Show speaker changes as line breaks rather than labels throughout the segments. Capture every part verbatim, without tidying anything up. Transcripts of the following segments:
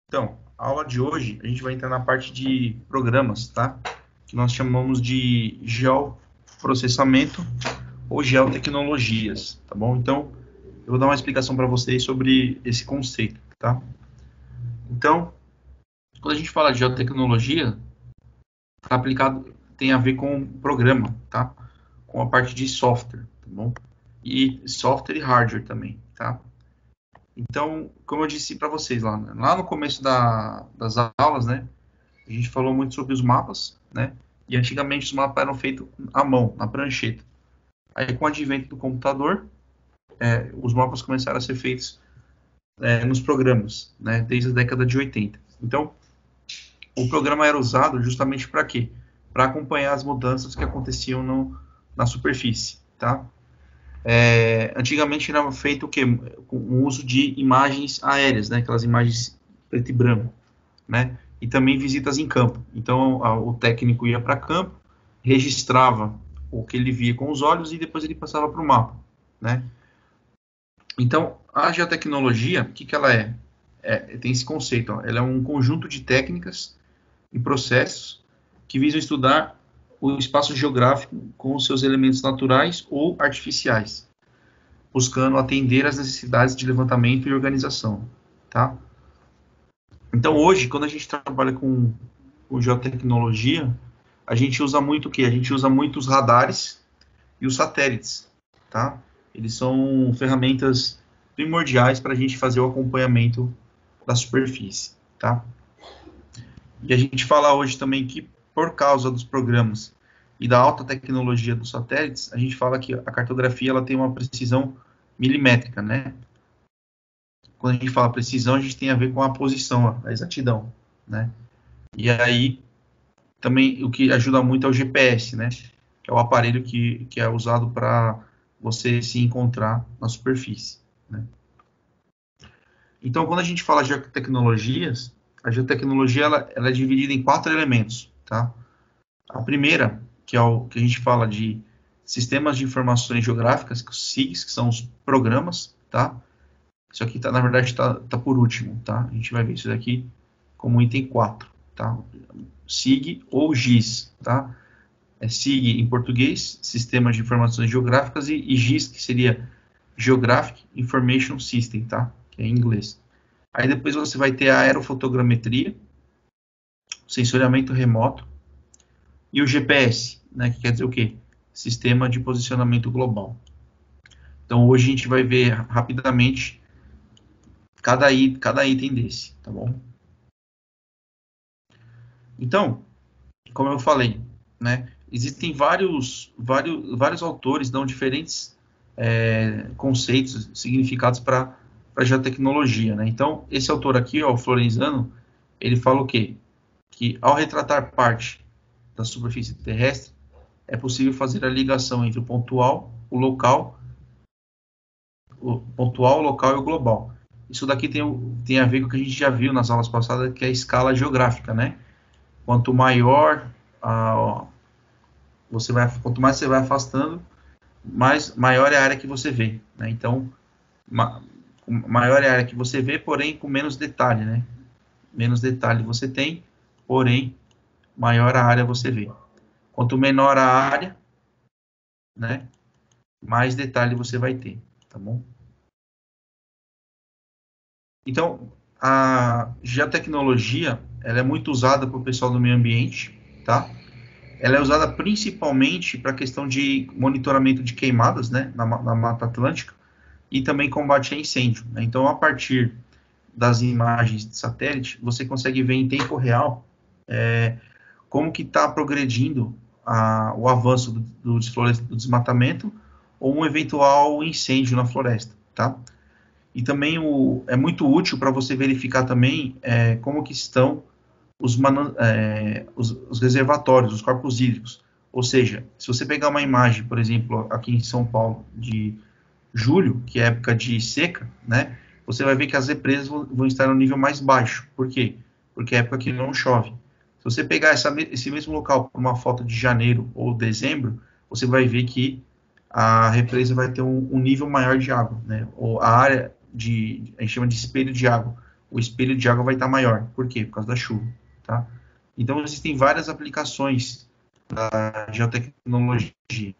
Então, a aula de hoje, a gente vai entrar na parte de programas, tá? Que nós chamamos de geoprocessamento ou geotecnologias, tá bom? Então, eu vou dar uma explicação para vocês sobre esse conceito, tá? Então, quando a gente fala de geotecnologia, tá aplicado, tem a ver com programa, tá? Com a parte de software, tá bom? E software e hardware também, tá? Então, como eu disse para vocês lá, né? Lá no começo da, das aulas, né? A gente falou muito sobre os mapas, né? E antigamente os mapas eram feitos à mão, na prancheta. Aí, com o advento do computador, é, os mapas começaram a ser feitos é, nos programas, né? Desde a década de oitenta. Então, o programa era usado justamente para quê? Para acompanhar as mudanças que aconteciam no, na superfície, tá? É, antigamente era feito o quê? Com o uso de imagens aéreas, né? Aquelas imagens preto e branco, né? E também visitas em campo. Então, a, o técnico ia para campo, registrava o que ele via com os olhos e depois ele passava para o mapa, né? Então, a geotecnologia, o que, que ela é? é? Tem esse conceito, ó, ela é um conjunto de técnicas e processos que visam estudar o espaço geográfico com os seus elementos naturais ou artificiais, buscando atender às necessidades de levantamento e organização, tá? Então, hoje, quando a gente trabalha com, com geotecnologia, a gente usa muito o quê? A gente usa muito os radares e os satélites, tá? Eles são ferramentas primordiais para a gente fazer o acompanhamento da superfície, tá? E a gente fala hoje também que, por causa dos programas e da alta tecnologia dos satélites, a gente fala que a cartografia ela tem uma precisão milimétrica, né? Quando a gente fala precisão, a gente tem a ver com a posição, a exatidão, né? E aí, também, o que ajuda muito é o G P S, né? Que é o aparelho que, que é usado para você se encontrar na superfície, né? Então, quando a gente fala de geotecnologias, a geotecnologia ela, ela é dividida em quatro elementos, tá? A primeira, que é o que a gente fala de sistemas de informações geográficas, os S I Gs, que são os programas, tá? Isso aqui, tá, na verdade, está tá por último, tá? A gente vai ver isso daqui como item quatro, tá? S I G ou G I S, tá? É S I G em português, Sistemas de Informações Geográficas, e, e G I S, que seria Geographic Information System, tá? Que é em inglês. Aí depois você vai ter a aerofotogrametria, sensoriamento remoto, e o G P S, né? Que quer dizer o quê? Sistema de Posicionamento Global. Então hoje a gente vai ver rapidamente cada, it, cada item desse, tá bom? Então, como eu falei, né? Existem vários, vários, vários autores dão diferentes é, conceitos, significados para a geotecnologia, né? Então, esse autor aqui, ó, o Florenzano, ele fala o quê? Que ao retratar parte da superfície terrestre, é possível fazer a ligação entre o pontual, o local, o pontual, o local e o global. Isso daqui tem, tem a ver com o que a gente já viu nas aulas passadas, que é a escala geográfica, né? Quanto maior a, você vai, quanto mais você vai afastando, mais maior é a área que você vê, né? Então, ma, maior é a área que você vê, porém com menos detalhe, né? Menos detalhe você tem, porém maior a área você vê. Quanto menor a área, né? Mais detalhe você vai ter, tá bom? Então, a geotecnologia, ela é muito usada para o pessoal do meio ambiente, tá? Ela é usada principalmente para a questão de monitoramento de queimadas, né, na, na Mata Atlântica, e também combate a incêndio, né? Então, a partir das imagens de satélite, você consegue ver em tempo real é, como que está progredindo a, o avanço do, do, do desmatamento ou um eventual incêndio na floresta, tá? E também o, é muito útil para você verificar também é, como que estão os, é, os, os reservatórios, os corpos hídricos. Ou seja, se você pegar uma imagem, por exemplo, aqui em São Paulo, de julho, que é época de seca, né, você vai ver que as represas vão, vão estar no nível mais baixo. Por quê? Porque é época que não chove. Se você pegar essa, esse mesmo local por uma foto de janeiro ou dezembro, você vai ver que a represa vai ter um, um nível maior de água, né? Ou a área de, a gente chama de espelho de água, o espelho de água vai estar maior. Por quê? Por causa da chuva, tá? Então, existem várias aplicações da geotecnologia,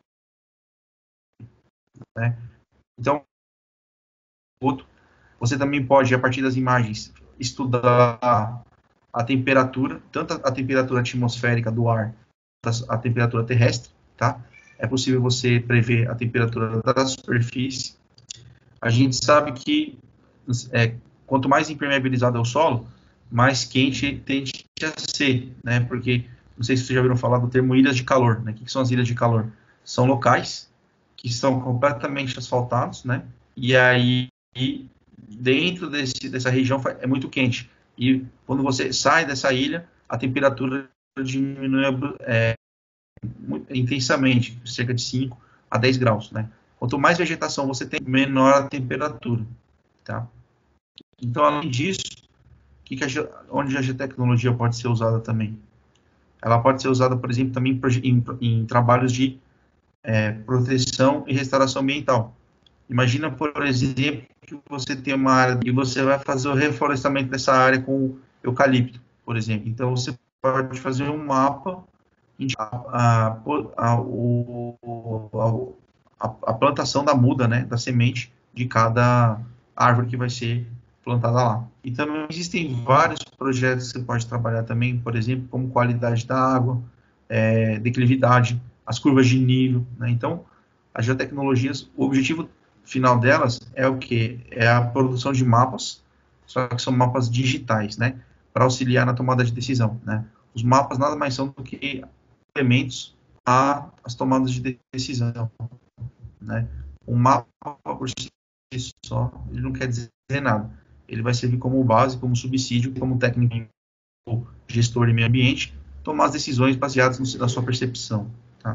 né? Então, outro, você também pode, a partir das imagens, estudar a temperatura, tanto a temperatura atmosférica do ar, a temperatura terrestre, tá? É possível você prever a temperatura da superfície. A gente sabe que é, quanto mais impermeabilizado é o solo, mais quente tende a ser, né? Porque, não sei se vocês já ouviram falar do termo ilhas de calor, né? O que são as ilhas de calor? São locais que são completamente asfaltados, né? E aí, dentro desse, dessa região é muito quente. E quando você sai dessa ilha, a temperatura diminui é, intensamente, cerca de cinco a dez graus, né? Quanto mais vegetação você tem, menor a temperatura, tá? Então, além disso, que que a, onde a geotecnologia pode ser usada também? Ela pode ser usada, por exemplo, também em, em trabalhos de é, proteção e restauração ambiental. Imagina, por exemplo, que você tem uma área e você vai fazer o reflorestamento dessa área com eucalipto, por exemplo. Então, você pode fazer um mapa a, a, a, o, a, a plantação da muda, né, da semente de cada árvore que vai ser plantada lá. E também existem vários projetos que você pode trabalhar também, por exemplo, como qualidade da água, é, declividade, as curvas de nível, né? Então, as geotecnologias, o objetivo final delas é o que? É a produção de mapas, só que são mapas digitais, né? Para auxiliar na tomada de decisão, né? Os mapas nada mais são do que elementos às tomadas de decisão, né? Um mapa por si só, ele não quer dizer nada. Ele vai servir como base, como subsídio, como técnico ou gestor de meio ambiente, tomar as decisões baseadas no, na sua percepção, tá?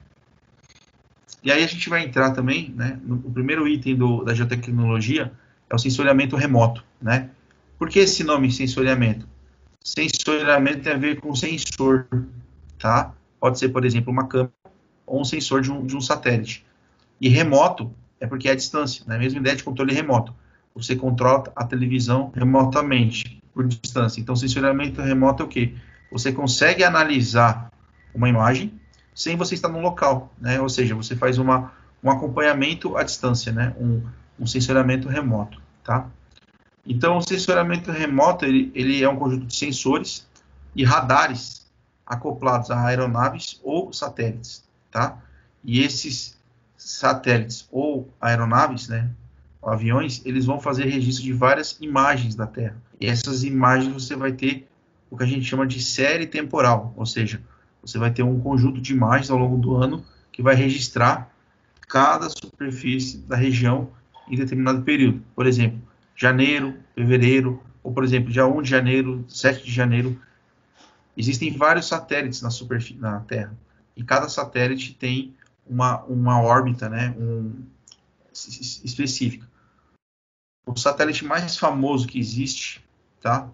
E aí a gente vai entrar também, né, no o primeiro item do, da geotecnologia é o sensoriamento remoto, né? Por que esse nome sensoriamento? Sensoriamento tem a ver com sensor, tá? Pode ser, por exemplo, uma câmera ou um sensor de um, de um satélite. E remoto é porque é a distância, né? A mesma ideia de controle remoto. Você controla a televisão remotamente, por distância. Então, sensoriamento remoto é o quê? Você consegue analisar uma imagem sem você estar no local, né? Ou seja, você faz uma, um acompanhamento à distância, né? Um, um sensoriamento remoto, tá? Então, o sensoriamento remoto, ele, ele é um conjunto de sensores e radares acoplados a aeronaves ou satélites, tá? E esses satélites ou aeronaves, né, ou aviões, eles vão fazer registro de várias imagens da Terra. E essas imagens você vai ter o que a gente chama de série temporal, ou seja, você vai ter um conjunto de imagens ao longo do ano que vai registrar cada superfície da região em determinado período. Por exemplo, janeiro, fevereiro, ou por exemplo, dia primeiro de janeiro, sete de janeiro. Existem vários satélites na, superfície, na Terra, e cada satélite tem uma, uma órbita, né, um, específica. O satélite mais famoso que existe, tá?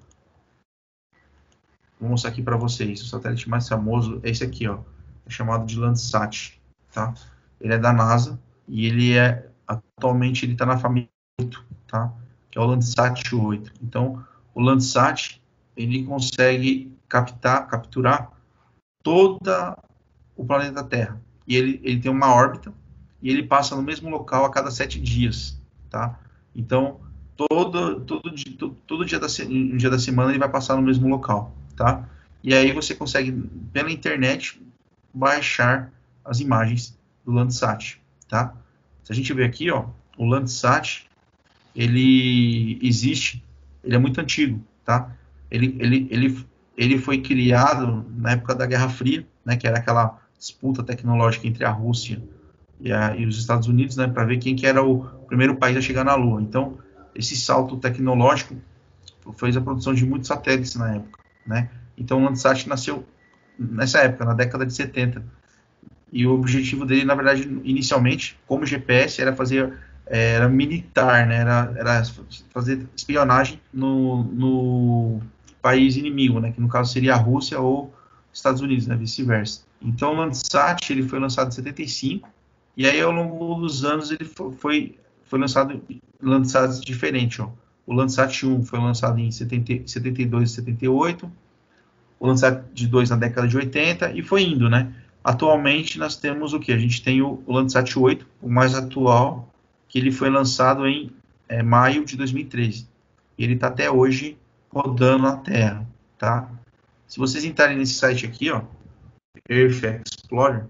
Vou mostrar aqui para vocês. O satélite mais famoso é esse aqui, ó. É chamado de Landsat, tá? Ele é da NASA e ele é atualmente ele está na família oito, tá? Que é o Landsat oito. Então, o Landsat ele consegue captar, capturar toda o planeta Terra. E ele, ele tem uma órbita e ele passa no mesmo local a cada sete dias, tá? Então, todo, todo, todo, todo dia, da, um dia da semana ele vai passar no mesmo local, tá? E aí você consegue, pela internet, baixar as imagens do Landsat, tá? Se a gente ver aqui, ó, o Landsat, ele existe, ele é muito antigo, tá? Ele, ele, ele, ele foi criado na época da Guerra Fria, né, que era aquela disputa tecnológica entre a Rússia e, a, e os Estados Unidos, né, para ver quem que era o primeiro país a chegar na Lua. Então, esse salto tecnológico fez a produção de muitos satélites na época, né? Então, o Landsat nasceu nessa época, na década de setenta. E o objetivo dele, na verdade, inicialmente, como G P S, era fazer era militar, né? Era, era fazer espionagem no, no país inimigo, né? Que no caso seria a Rússia ou Estados Unidos, né? Vice-versa. Então, o Landsat ele foi lançado em setenta e cinco e aí ao longo dos anos ele foi, foi lançado Landsats diferentes, ó. O Landsat um foi lançado em setenta, setenta e dois e setenta e oito, o Landsat dois na década de oitenta, e foi indo, né? Atualmente nós temos o que? A gente tem o, o Landsat oito, o mais atual, que ele foi lançado em é, maio de dois mil e treze. E ele está até hoje rodando na Terra, tá? Se vocês entrarem nesse site aqui, ó, Earth Explorer,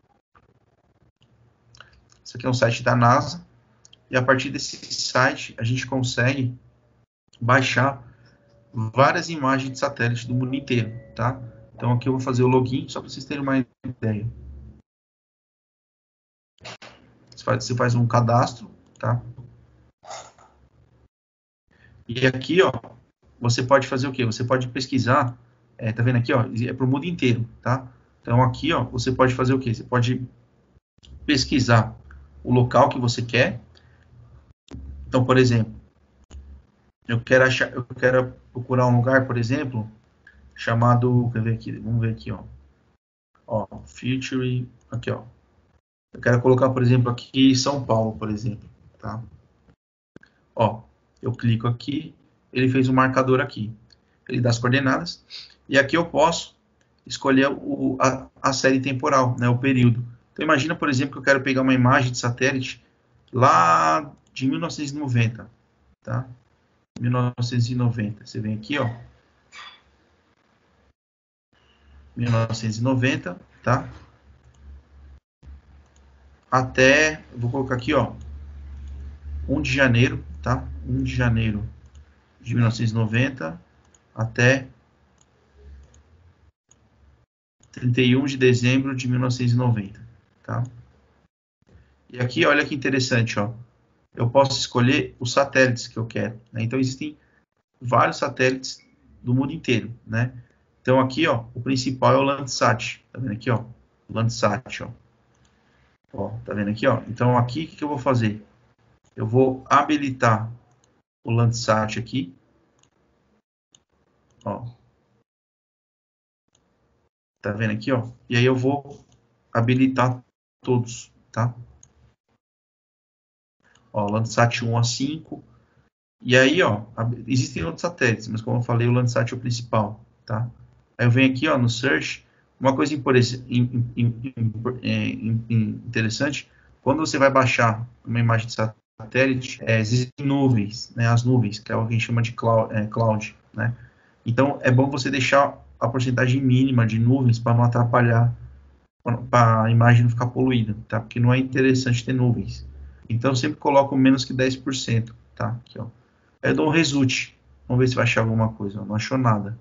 isso aqui é um site da NASA, e a partir desse site a gente consegue baixar várias imagens de satélite do mundo inteiro, tá? Então aqui eu vou fazer o login, só para vocês terem uma ideia. Você faz, você faz um cadastro, tá? E aqui, ó, você pode fazer o quê? Você pode pesquisar, é, tá vendo aqui, ó, é para o mundo inteiro, tá? Então aqui, ó, você pode fazer o quê? Você pode pesquisar o local que você quer. Então, por exemplo, eu quero achar, eu quero procurar um lugar, por exemplo, chamado, quer ver aqui, vamos ver aqui, ó, ó, featuring, aqui, ó, eu quero colocar, por exemplo, aqui São Paulo, por exemplo, tá? Ó, eu clico aqui, ele fez um marcador aqui, ele dá as coordenadas, e aqui eu posso escolher o, a, a série temporal, né, o período. Então imagina, por exemplo, que eu quero pegar uma imagem de satélite lá de mil novecentos e noventa, tá? mil novecentos e noventa, você vem aqui, ó, mil novecentos e noventa, tá? Até, vou colocar aqui, ó, um de janeiro, tá? um de janeiro de mil novecentos e noventa até trinta e um de dezembro de mil novecentos e noventa, tá? E aqui, olha que interessante, ó, eu posso escolher os satélites que eu quero, né? Então existem vários satélites do mundo inteiro, né? Então aqui, ó, o principal é o Landsat, tá vendo aqui, ó, o Landsat, ó. Ó, tá vendo aqui, ó? Então aqui, o que, que eu vou fazer? Eu vou habilitar o Landsat aqui, ó. Tá vendo aqui, ó? E aí eu vou habilitar todos, tá? Ó, Landsat um a cinco. E aí, ó, existem outros satélites, mas como eu falei, o Landsat é o principal, tá? Aí eu venho aqui, ó, no Search. Uma coisa interessante, quando você vai baixar uma imagem de satélite, é, existem nuvens, né? As nuvens, que é o que a gente chama de cloud, é, cloud, né? Então, é bom você deixar a porcentagem mínima de nuvens para não atrapalhar, para a imagem não ficar poluída, tá? Porque não é interessante ter nuvens. Então, eu sempre coloco menos que dez por cento, tá? Aqui, ó. Aí eu dou um result. Vamos ver se vai achar alguma coisa. Ó, não achou nada.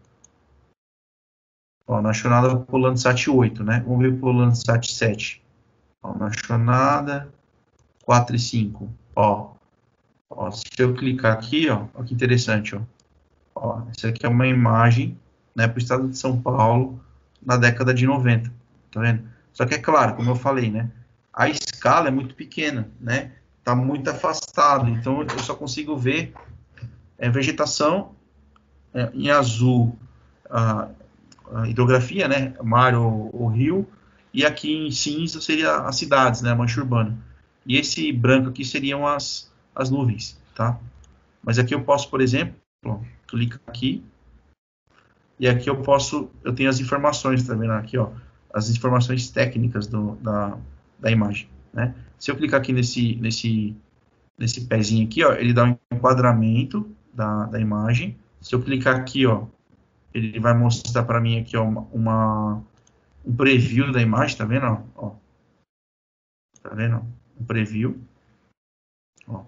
Ó, não achou nada pro Landsat oito, né? Vamos ver pro Landsat sete. Ó, não achou nada. quatro e cinco. Ó, ó, se eu clicar aqui, ó, ó que interessante, ó. Ó, essa aqui é uma imagem, né, para o estado de São Paulo na década de noventa, tá vendo? Só que é claro, como eu falei, né, a escala é muito pequena, né, tá muito afastado, então eu só consigo ver é, vegetação é, em azul, a, a hidrografia, né, mar ou, ou rio, e aqui em cinza seria as cidades, né, a mancha urbana. E esse branco aqui seriam as, as nuvens, tá? Mas aqui eu posso, por exemplo, clicar aqui, e aqui eu posso, eu tenho as informações, tá vendo aqui, ó, as informações técnicas do, da, da imagem, né? Se eu clicar aqui nesse, nesse, nesse pezinho aqui, ó, ele dá um enquadramento da, da imagem. Se eu clicar aqui, ó, ele vai mostrar para mim aqui, ó, uma, uma, um preview da imagem, tá vendo, ó? Tá vendo? Um preview, ó.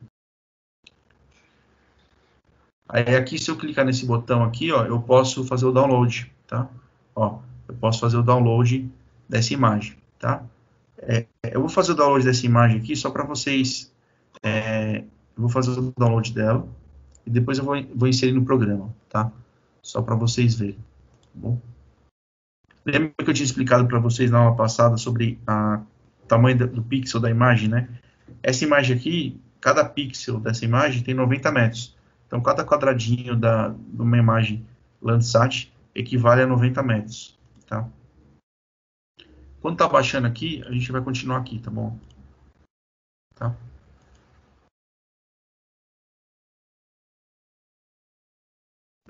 Aí aqui, se eu clicar nesse botão aqui, ó, eu posso fazer o download, tá? Ó, eu posso fazer o download dessa imagem, tá? É, eu vou fazer o download dessa imagem aqui só para vocês. É, eu vou fazer o download dela e depois eu vou, vou inserir no programa, tá? Só para vocês verem, tá bom? Lembra que eu tinha explicado para vocês na aula passada sobre a, o tamanho do, do pixel da imagem, né? Essa imagem aqui, cada pixel dessa imagem tem noventa metros. Então, cada quadradinho da, de uma imagem Landsat equivale a noventa metros, tá? Quando tá baixando aqui, a gente vai continuar aqui, tá bom? Tá?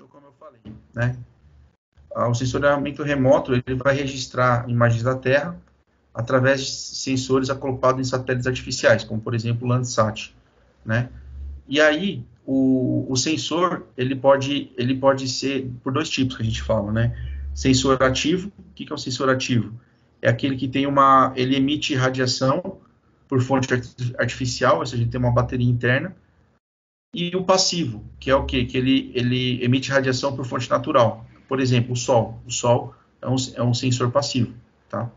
Então, como eu falei, né? O sensoriamento remoto ele vai registrar imagens da Terra através de sensores acoplados em satélites artificiais, como por exemplo o Landsat, né? E aí o, o sensor ele pode ele pode ser por dois tipos que a gente fala, né? Sensor ativo. O que, que é um sensor ativo? É aquele que tem uma ele emite radiação por fonte artificial, ou seja, ele tem uma bateria interna. E o passivo, que é o quê? Que ele ele emite radiação por fonte natural. Por exemplo, o Sol. O Sol é um, é um sensor passivo, tá?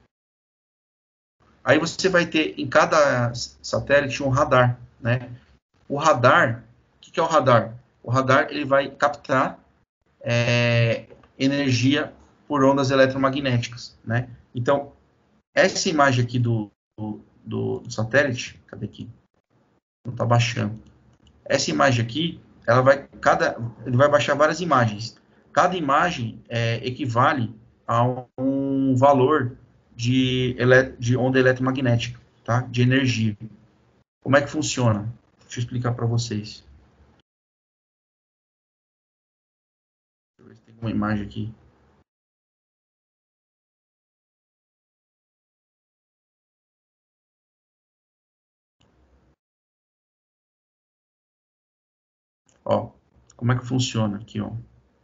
Aí você vai ter em cada satélite um radar, né? O radar, o que, que é o radar? O radar ele vai captar é, energia por ondas eletromagnéticas, né? Então, essa imagem aqui do, do, do satélite, cadê aqui? Não está baixando. Essa imagem aqui, ela vai, cada, ele vai baixar várias imagens. Cada imagem é, equivale a um valor de, ele, de onda eletromagnética, tá? De energia. Como é que funciona? Deixa eu explicar para vocês. Deixa eu ver se tem uma imagem aqui. Ó, como é que funciona aqui, ó?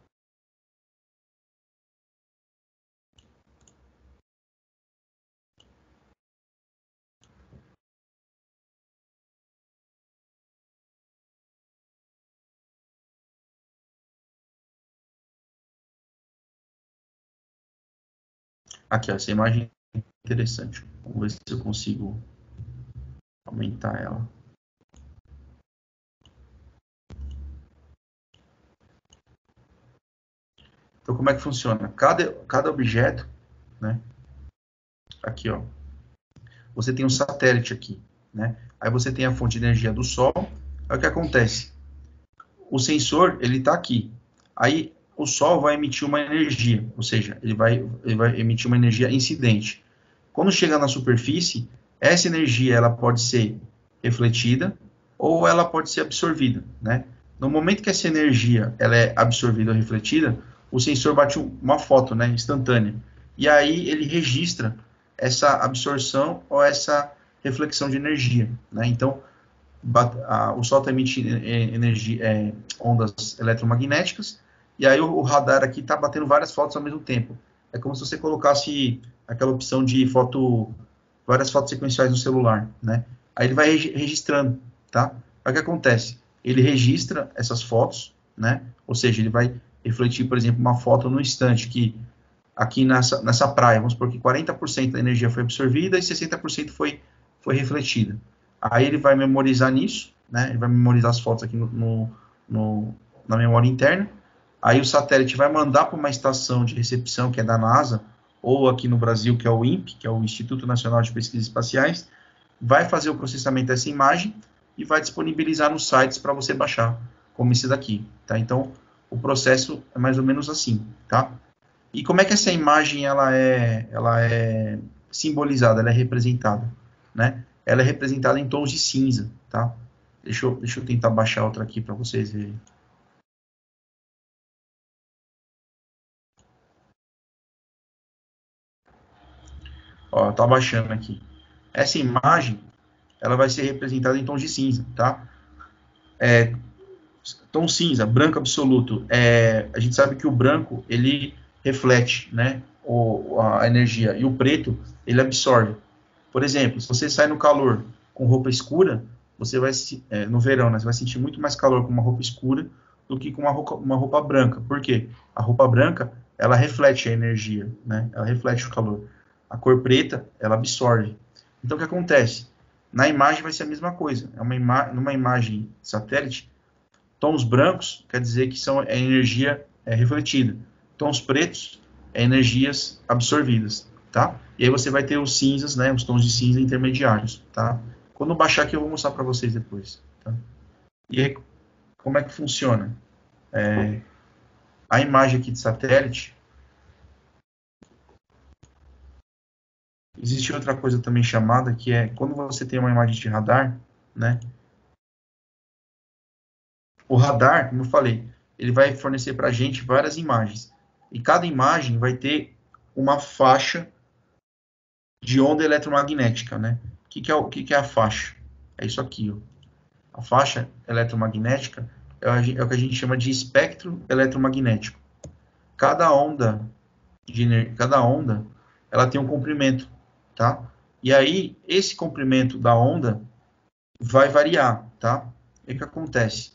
Aqui, ó, essa imagem é interessante. Vamos ver se eu consigo aumentar ela. Então, como é que funciona? Cada, cada objeto, né? Aqui, ó. Você tem um satélite aqui, né? Aí você tem a fonte de energia do Sol. Aí o que acontece? O sensor, ele está aqui. Aí o Sol vai emitir uma energia, ou seja, ele vai, ele vai emitir uma energia incidente. Quando chega na superfície, essa energia ela pode ser refletida ou ela pode ser absorvida, né? No momento que essa energia ela é absorvida ou refletida, o sensor bate uma foto, né, instantânea. E aí ele registra essa absorção ou essa reflexão de energia, né? Então, a, o Sol está emitindo energia, é, ondas eletromagnéticas, e aí o, o radar aqui está batendo várias fotos ao mesmo tempo. É como se você colocasse aquela opção de foto, várias fotos sequenciais no celular, né? Aí ele vai registrando, tá? Aí o que acontece? Ele registra essas fotos, né? Ou seja, ele vai refletir, por exemplo, uma foto no instante que aqui nessa, nessa praia, vamos supor que quarenta por cento da energia foi absorvida e sessenta por cento foi, foi refletida. Aí ele vai memorizar nisso, né? Ele vai memorizar as fotos aqui no, no, no, na memória interna. Aí o satélite vai mandar para uma estação de recepção, que é da NASA, ou aqui no Brasil, que é o INPE, que é o Instituto Nacional de Pesquisas Espaciais, vai fazer o processamento dessa imagem e vai disponibilizar nos sites para você baixar, como esse daqui, tá? Então, o processo é mais ou menos assim, tá? E como é que essa imagem ela é, ela é simbolizada, ela é representada, né? Ela é representada em tons de cinza, tá? Deixa eu, deixa eu tentar baixar outra aqui para vocês verem. Ó, tá baixando aqui. Essa imagem, ela vai ser representada em tons de cinza, tá? É, tom cinza, branco absoluto. É, a gente sabe que o branco, ele reflete, né, o, a energia, e o preto, ele absorve. Por exemplo, se você sai no calor com roupa escura, você vai, é, no verão, né, você vai sentir muito mais calor com uma roupa escura do que com uma roupa, uma roupa branca. Por quê? A roupa branca, ela reflete a energia, né, ela reflete o calor. A cor preta, ela absorve. Então, o que acontece? Na imagem vai ser a mesma coisa. É uma ima numa imagem satélite, tons brancos quer dizer que são é energia é, refletida. Tons pretos é energias absorvidas, tá? E aí você vai ter os cinzas, né? Os tons de cinza intermediários, tá? Quando baixar aqui eu vou mostrar para vocês depois, tá? E aí, como é que funciona? É, a imagem aqui de satélite. Existe outra coisa também chamada que é quando você tem uma imagem de radar, né? O radar, como eu falei, ele vai fornecer para a gente várias imagens. E cada imagem vai ter uma faixa de onda eletromagnética, né? O que, que, é, o que, que é a faixa? É isso aqui, ó. A faixa eletromagnética é o que a gente chama de espectro eletromagnético. Cada onda, de, cada onda, ela tem um comprimento, tá? E aí, esse comprimento da onda vai variar, tá? E o que acontece?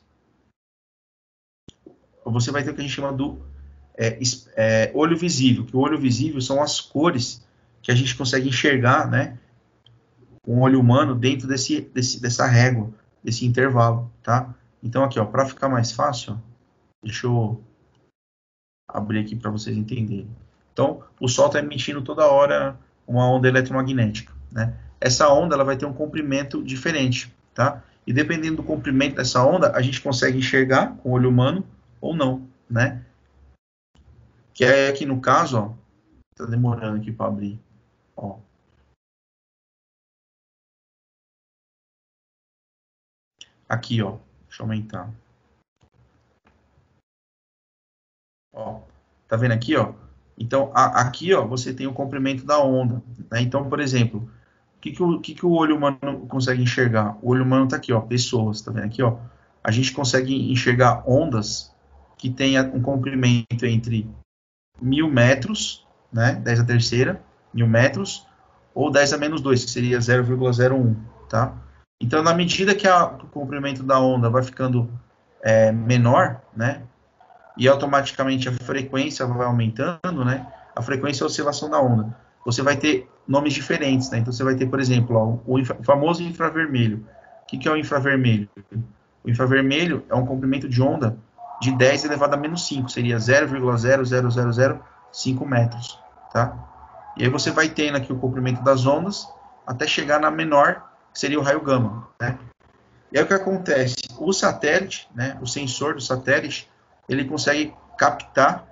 Você vai ter o que a gente chama do é, é, olho visível, que o olho visível são as cores que a gente consegue enxergar, né, com o olho humano dentro desse, desse, dessa régua, desse intervalo, tá? Então aqui, ó, para ficar mais fácil, ó, deixa eu abrir aqui para vocês entenderem. Então, o Sol está emitindo toda hora uma onda eletromagnética, né? Essa onda ela vai ter um comprimento diferente, tá? E dependendo do comprimento dessa onda, a gente consegue enxergar com o olho humano ou não, né? Que é aqui no caso, ó, tá demorando aqui para abrir, ó. Aqui, ó, deixa eu aumentar. Ó, tá vendo aqui, ó? Então, a, aqui, ó, você tem o comprimento da onda, né? Então, por exemplo, o que que o, que que o olho humano consegue enxergar? O olho humano tá aqui, ó, pessoas, tá vendo aqui, ó? A gente consegue enxergar ondas que tenha um comprimento entre mil metros, né? dez a terceira, mil metros, ou dez a menos dois, que seria zero vírgula zero um, tá? Então, na medida que a, o comprimento da onda vai ficando é, menor, né? E automaticamente a frequência vai aumentando, né? A frequência é a oscilação da onda. Você vai ter nomes diferentes, né? Então você vai ter, por exemplo, ó, o, infra, o famoso infravermelho. O que, que é o infravermelho? O infravermelho é um comprimento de onda de dez elevado a menos cinco, seria zero vírgula zero zero zero zero cinco metros, tá? E aí você vai tendo aqui o comprimento das ondas até chegar na menor, que seria o raio gama, né? E aí o que acontece? O satélite, né, o sensor do satélite, ele consegue captar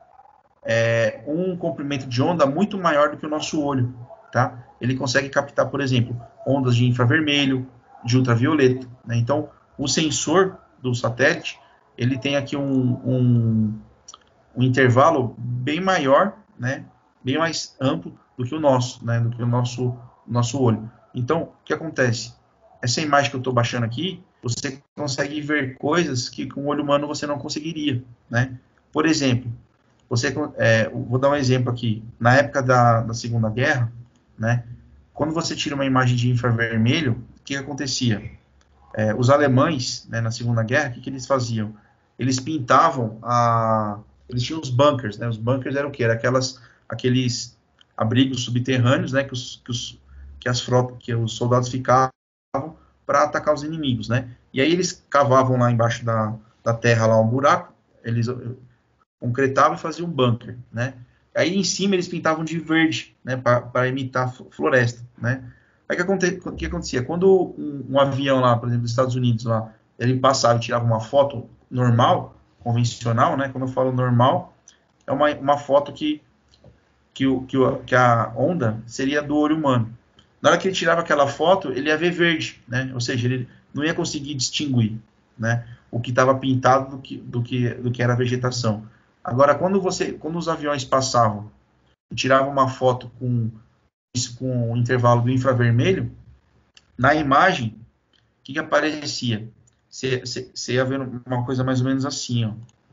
é, um comprimento de onda muito maior do que o nosso olho, tá? Ele consegue captar, por exemplo, ondas de infravermelho, de ultravioleta, né? Então, o sensor do satélite, ele tem aqui um, um, um intervalo bem maior, né? Bem mais amplo do que o nosso, né? Do que o nosso, nosso olho. Então, o que acontece? Essa imagem que eu estou baixando aqui, você consegue ver coisas que com o olho humano você não conseguiria, né? Por exemplo, você, é, vou dar um exemplo aqui. Na época da, da Segunda Guerra, né? Quando você tira uma imagem de infravermelho, o que, que acontecia? É, os alemães, né, na Segunda Guerra, o que, que eles faziam? Eles pintavam a... Eles tinham os bunkers, né? Os bunkers eram o quê? Era aquelas, aqueles abrigos subterrâneos, né? Que os, que os, que as frotas, que os soldados ficavam para atacar os inimigos, né? E aí eles cavavam lá embaixo da, da terra lá um buraco, eles concretavam e faziam um bunker, né? Aí em cima eles pintavam de verde, né? Para imitar floresta, né? Aí o que, aconte, que acontecia? Quando um, um avião lá, por exemplo, dos Estados Unidos lá, ele passava e tirava uma foto normal, convencional, né? Quando eu falo normal, é uma, uma foto que, que, o, que, o, que a onda seria do olho humano. Na hora que ele tirava aquela foto, ele ia ver verde, né? Ou seja, ele não ia conseguir distinguir, né? O que estava pintado do que, do, que, do que era a vegetação. Agora, quando, você, quando os aviões passavam e tiravam uma foto com, com o intervalo do infravermelho, na imagem, o que, que aparecia? Você ia ver uma coisa mais ou menos assim, ó.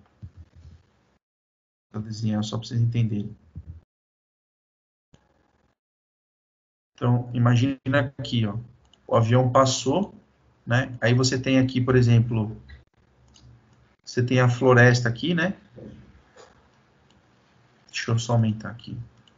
Vou desenhar só para vocês entenderem. Então, imagina aqui, ó. O avião passou, né? Aí você tem aqui, por exemplo, você tem a floresta aqui, né? Deixa eu só aumentar aqui.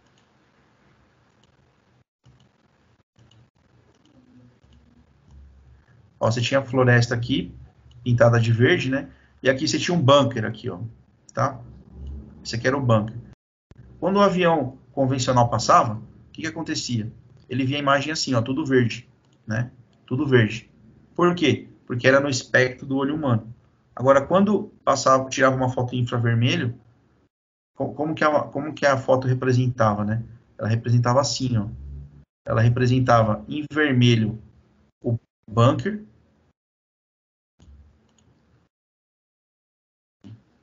Ó, você tinha a floresta aqui, pintada de verde, né? E aqui você tinha um bunker aqui, ó. Tá? Esse aqui era o bunker. Quando o avião convencional passava, o que, que acontecia? Ele via a imagem assim, ó, tudo verde, né? Tudo verde. Por quê? Porque era no espectro do olho humano. Agora, quando passava, tirava uma foto em infravermelho, como que a, como que a foto representava, né? Ela representava assim, ó. Ela representava em vermelho o bunker,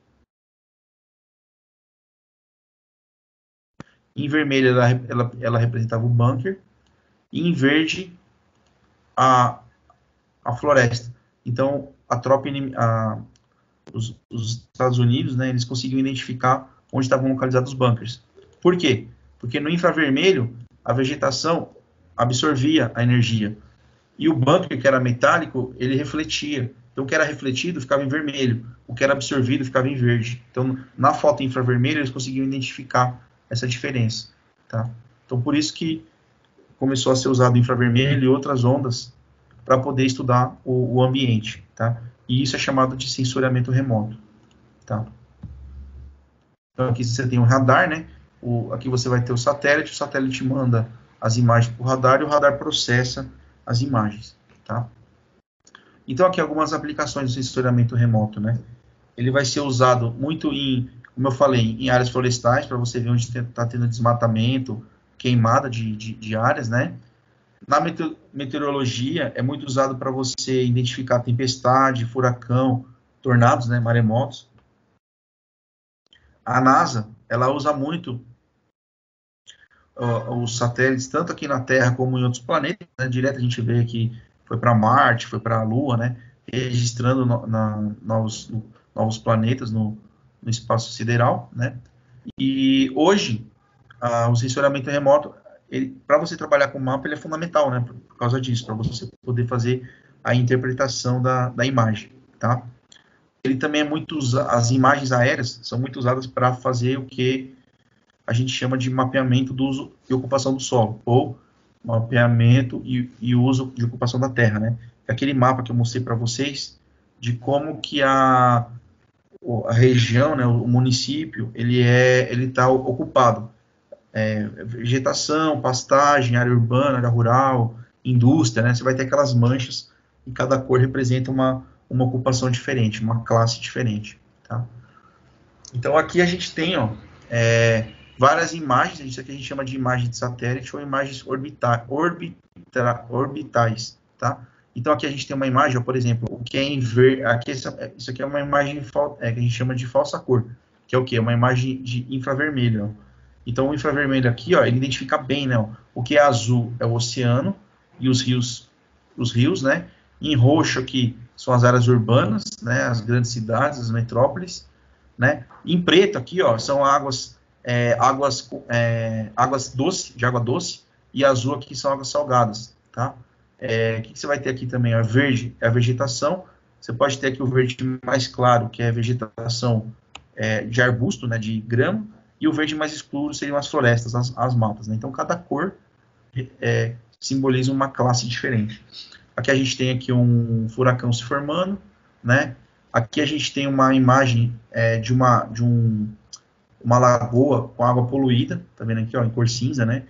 Em vermelho, ela, ela, ela representava o bunker. E em verde, a, a floresta. Então, a tropa a, os, os Estados Unidos, né, eles conseguiam identificar onde estavam localizados os bunkers. Por quê? Porque no infravermelho, a vegetação absorvia a energia. E o bunker, que era metálico, ele refletia. Então, o que era refletido ficava em vermelho. O que era absorvido ficava em verde. Então, na foto infravermelho, eles conseguiam identificar essa diferença. Tá? Então, por isso que começou a ser usado infravermelho e outras ondas para poder estudar o, o ambiente. Tá? E isso é chamado de sensoriamento remoto. Tá? Então, aqui você tem um radar, né? O, aqui você vai ter o satélite, o satélite manda as imagens para o radar e o radar processa as imagens, tá? Então, aqui algumas aplicações do sensoriamento remoto, né? Ele vai ser usado muito em, como eu falei, em áreas florestais, para você ver onde está tendo desmatamento, queimada de, de, de áreas, né? Na meteorologia, é muito usado para você identificar tempestade, furacão, tornados, né? Maremotos. A NASA, ela usa muito uh, os satélites, tanto aqui na Terra como em outros planetas, né? Direto a gente vê que foi para Marte, foi para a Lua, né? Registrando no, na, novos, no, novos planetas no, no espaço sideral, né? E hoje, uh, o sensoriamento remoto, para você trabalhar com mapa, ele é fundamental, né? Por, por causa disso, para você poder fazer a interpretação da, da imagem, tá? Ele também é muito as imagens aéreas são muito usadas para fazer o que a gente chama de mapeamento do uso e ocupação do solo, ou mapeamento e, e uso de ocupação da terra, né? Aquele mapa que eu mostrei para vocês de como que a, a região, né, o município, ele é, ele está ocupado. É, vegetação, pastagem, área urbana, área rural, indústria, né? Você vai ter aquelas manchas e cada cor representa uma, uma ocupação diferente, uma classe diferente, tá? Então aqui a gente tem, ó, é, várias imagens, isso aqui a gente chama de imagem de satélite ou imagens orbita, orbita, orbitais, tá? Então aqui a gente tem uma imagem, ó, por exemplo, o que é em ver, aqui essa, isso aqui é uma imagem é, que a gente chama de falsa cor, que é o que? Uma imagem de infravermelho, ó. Então o infravermelho aqui, ó, ele identifica bem, né? Ó, o que é azul é o oceano e os rios, os rios, né? Em roxo aqui são as áreas urbanas, né? As grandes cidades, as metrópoles, né? Em preto aqui, ó, são águas, é, águas, é, águas doce, de água doce, e azul aqui são águas salgadas, tá? É, o que, que você vai ter aqui também? A verde é a vegetação. Você pode ter aqui o verde mais claro, que é a vegetação é, de arbusto, né? De grama. E o verde mais escuro seriam as florestas, as, as matas, né? Então, cada cor é, simboliza uma classe diferente. Aqui a gente tem aqui um furacão se formando, né? Aqui a gente tem uma imagem é, de, uma, de um, uma lagoa com água poluída, tá vendo aqui, ó, em cor cinza, né?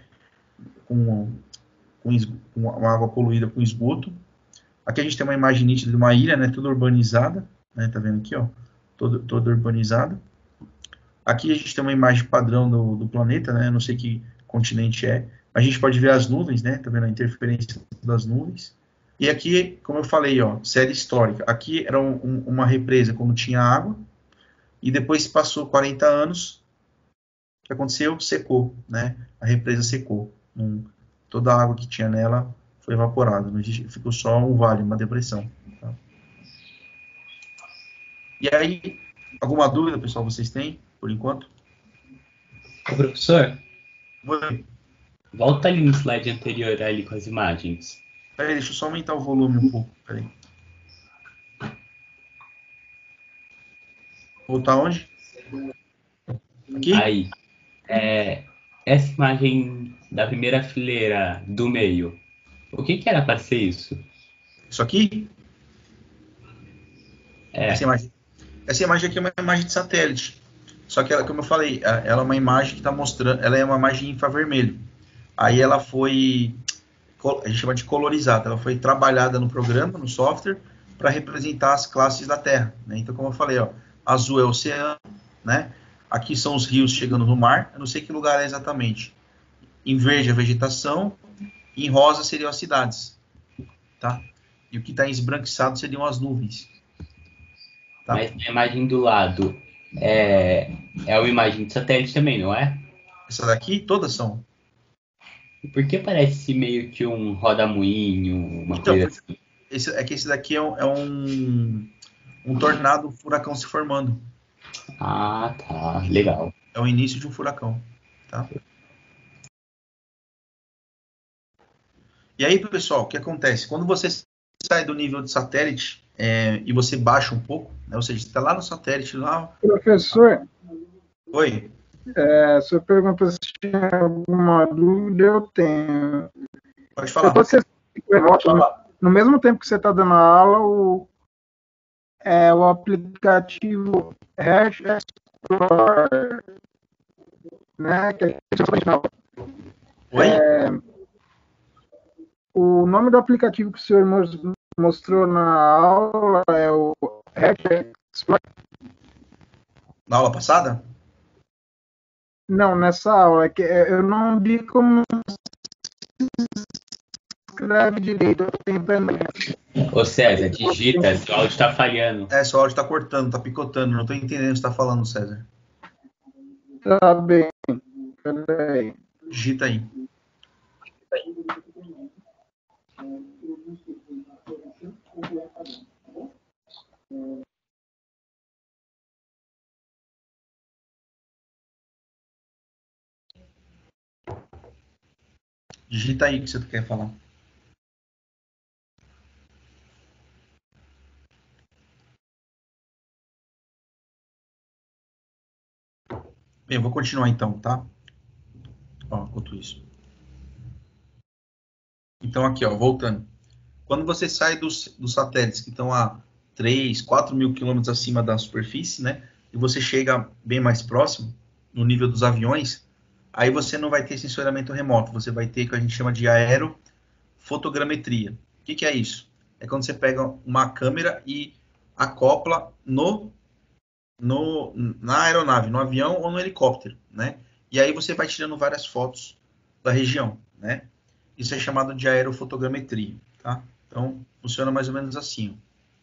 Com, com, com uma água poluída com esgoto. Aqui a gente tem uma imagem nítida de uma ilha, né? Toda urbanizada, né? Tá vendo aqui, ó? Toda, toda urbanizada. Aqui a gente tem uma imagem padrão do, do planeta, né? Eu não sei que continente é. A gente pode ver as nuvens, né? Tá vendo a interferência das nuvens. E aqui, como eu falei, ó, série histórica. Aqui era um, um, uma represa quando tinha água. E depois passou quarenta anos. O que aconteceu? Secou, né? A represa secou. Um, toda a água que tinha nela foi evaporada. Não existe, ficou só um vale, uma depressão. Tá? E aí, alguma dúvida, pessoal, vocês têm, por enquanto?
Ô, professor,
Oi.
volta ali no slide anterior, ali com as imagens.
Peraí, deixa eu só aumentar o volume um pouco. Peraí. Voltar onde? Aqui?
Aí, é, essa imagem da primeira fileira do meio, o que que era para ser isso?
Isso aqui? Essa
É,
imagem. Essa imagem aqui é uma imagem de satélite. Só que, ela, como eu falei, ela é uma imagem que está mostrando... Ela é uma imagem infravermelho. Aí ela foi... A gente chama de colorizada. Ela foi trabalhada no programa, no software, para representar as classes da Terra. Né? Então, como eu falei, ó, azul é o oceano, né? Aqui são os rios chegando no mar. Eu não sei que lugar é exatamente. Em verde a vegetação. Em rosa seriam as cidades. Tá? E o que está esbranquiçado seriam as nuvens. Tá?
mas a imagem do lado é, é uma imagem de satélite também, não é?
Essa daqui, todas são.
Por que parece meio que um roda-moinho, uma
Então,
coisa
porque
assim?
esse, é que esse daqui é um, é um, um tornado, furacão se formando.
Ah, tá, legal.
É o início de um furacão, tá? E aí, pessoal, o que acontece? Quando você sai do nível de satélite é, e você baixa um pouco, né, ou seja, você está lá no satélite, lá...
Professor,
Oi,
é, se eu pergunta se tinha alguma dúvida, eu tenho.
pode
Eu tô
falar.
acessando o remoto, no mesmo tempo que você está dando a aula, o, é, o aplicativo Hash Explorer, né, que é
Oi?
o nome do aplicativo que o senhor mostrou na aula é o Hash Explorer.
Na aula passada?
Não, nessa aula, é que eu não vi como escreve direito, eu tô tentando.
Ô César, digita, seu áudio tá falhando.
É, seu áudio tá cortando, tá picotando, não tô entendendo o que você tá falando, César.
Tá bem, peraí.
Digita aí. Digita aí o que você quer falar. Bem, eu vou continuar então, tá? Ó, enquanto isso. Então aqui, ó, voltando. Quando você sai dos, dos satélites que estão a três, quatro mil quilômetros acima da superfície, né? E você chega bem mais próximo, no nível dos aviões, aí você não vai ter sensoramento remoto, você vai ter o que a gente chama de aerofotogrametria. O que, que é isso? É quando você pega uma câmera e acopla no, no, na aeronave, no avião ou no helicóptero, né? E aí você vai tirando várias fotos da região, né? Isso é chamado de aerofotogrametria, tá? Então, funciona mais ou menos assim.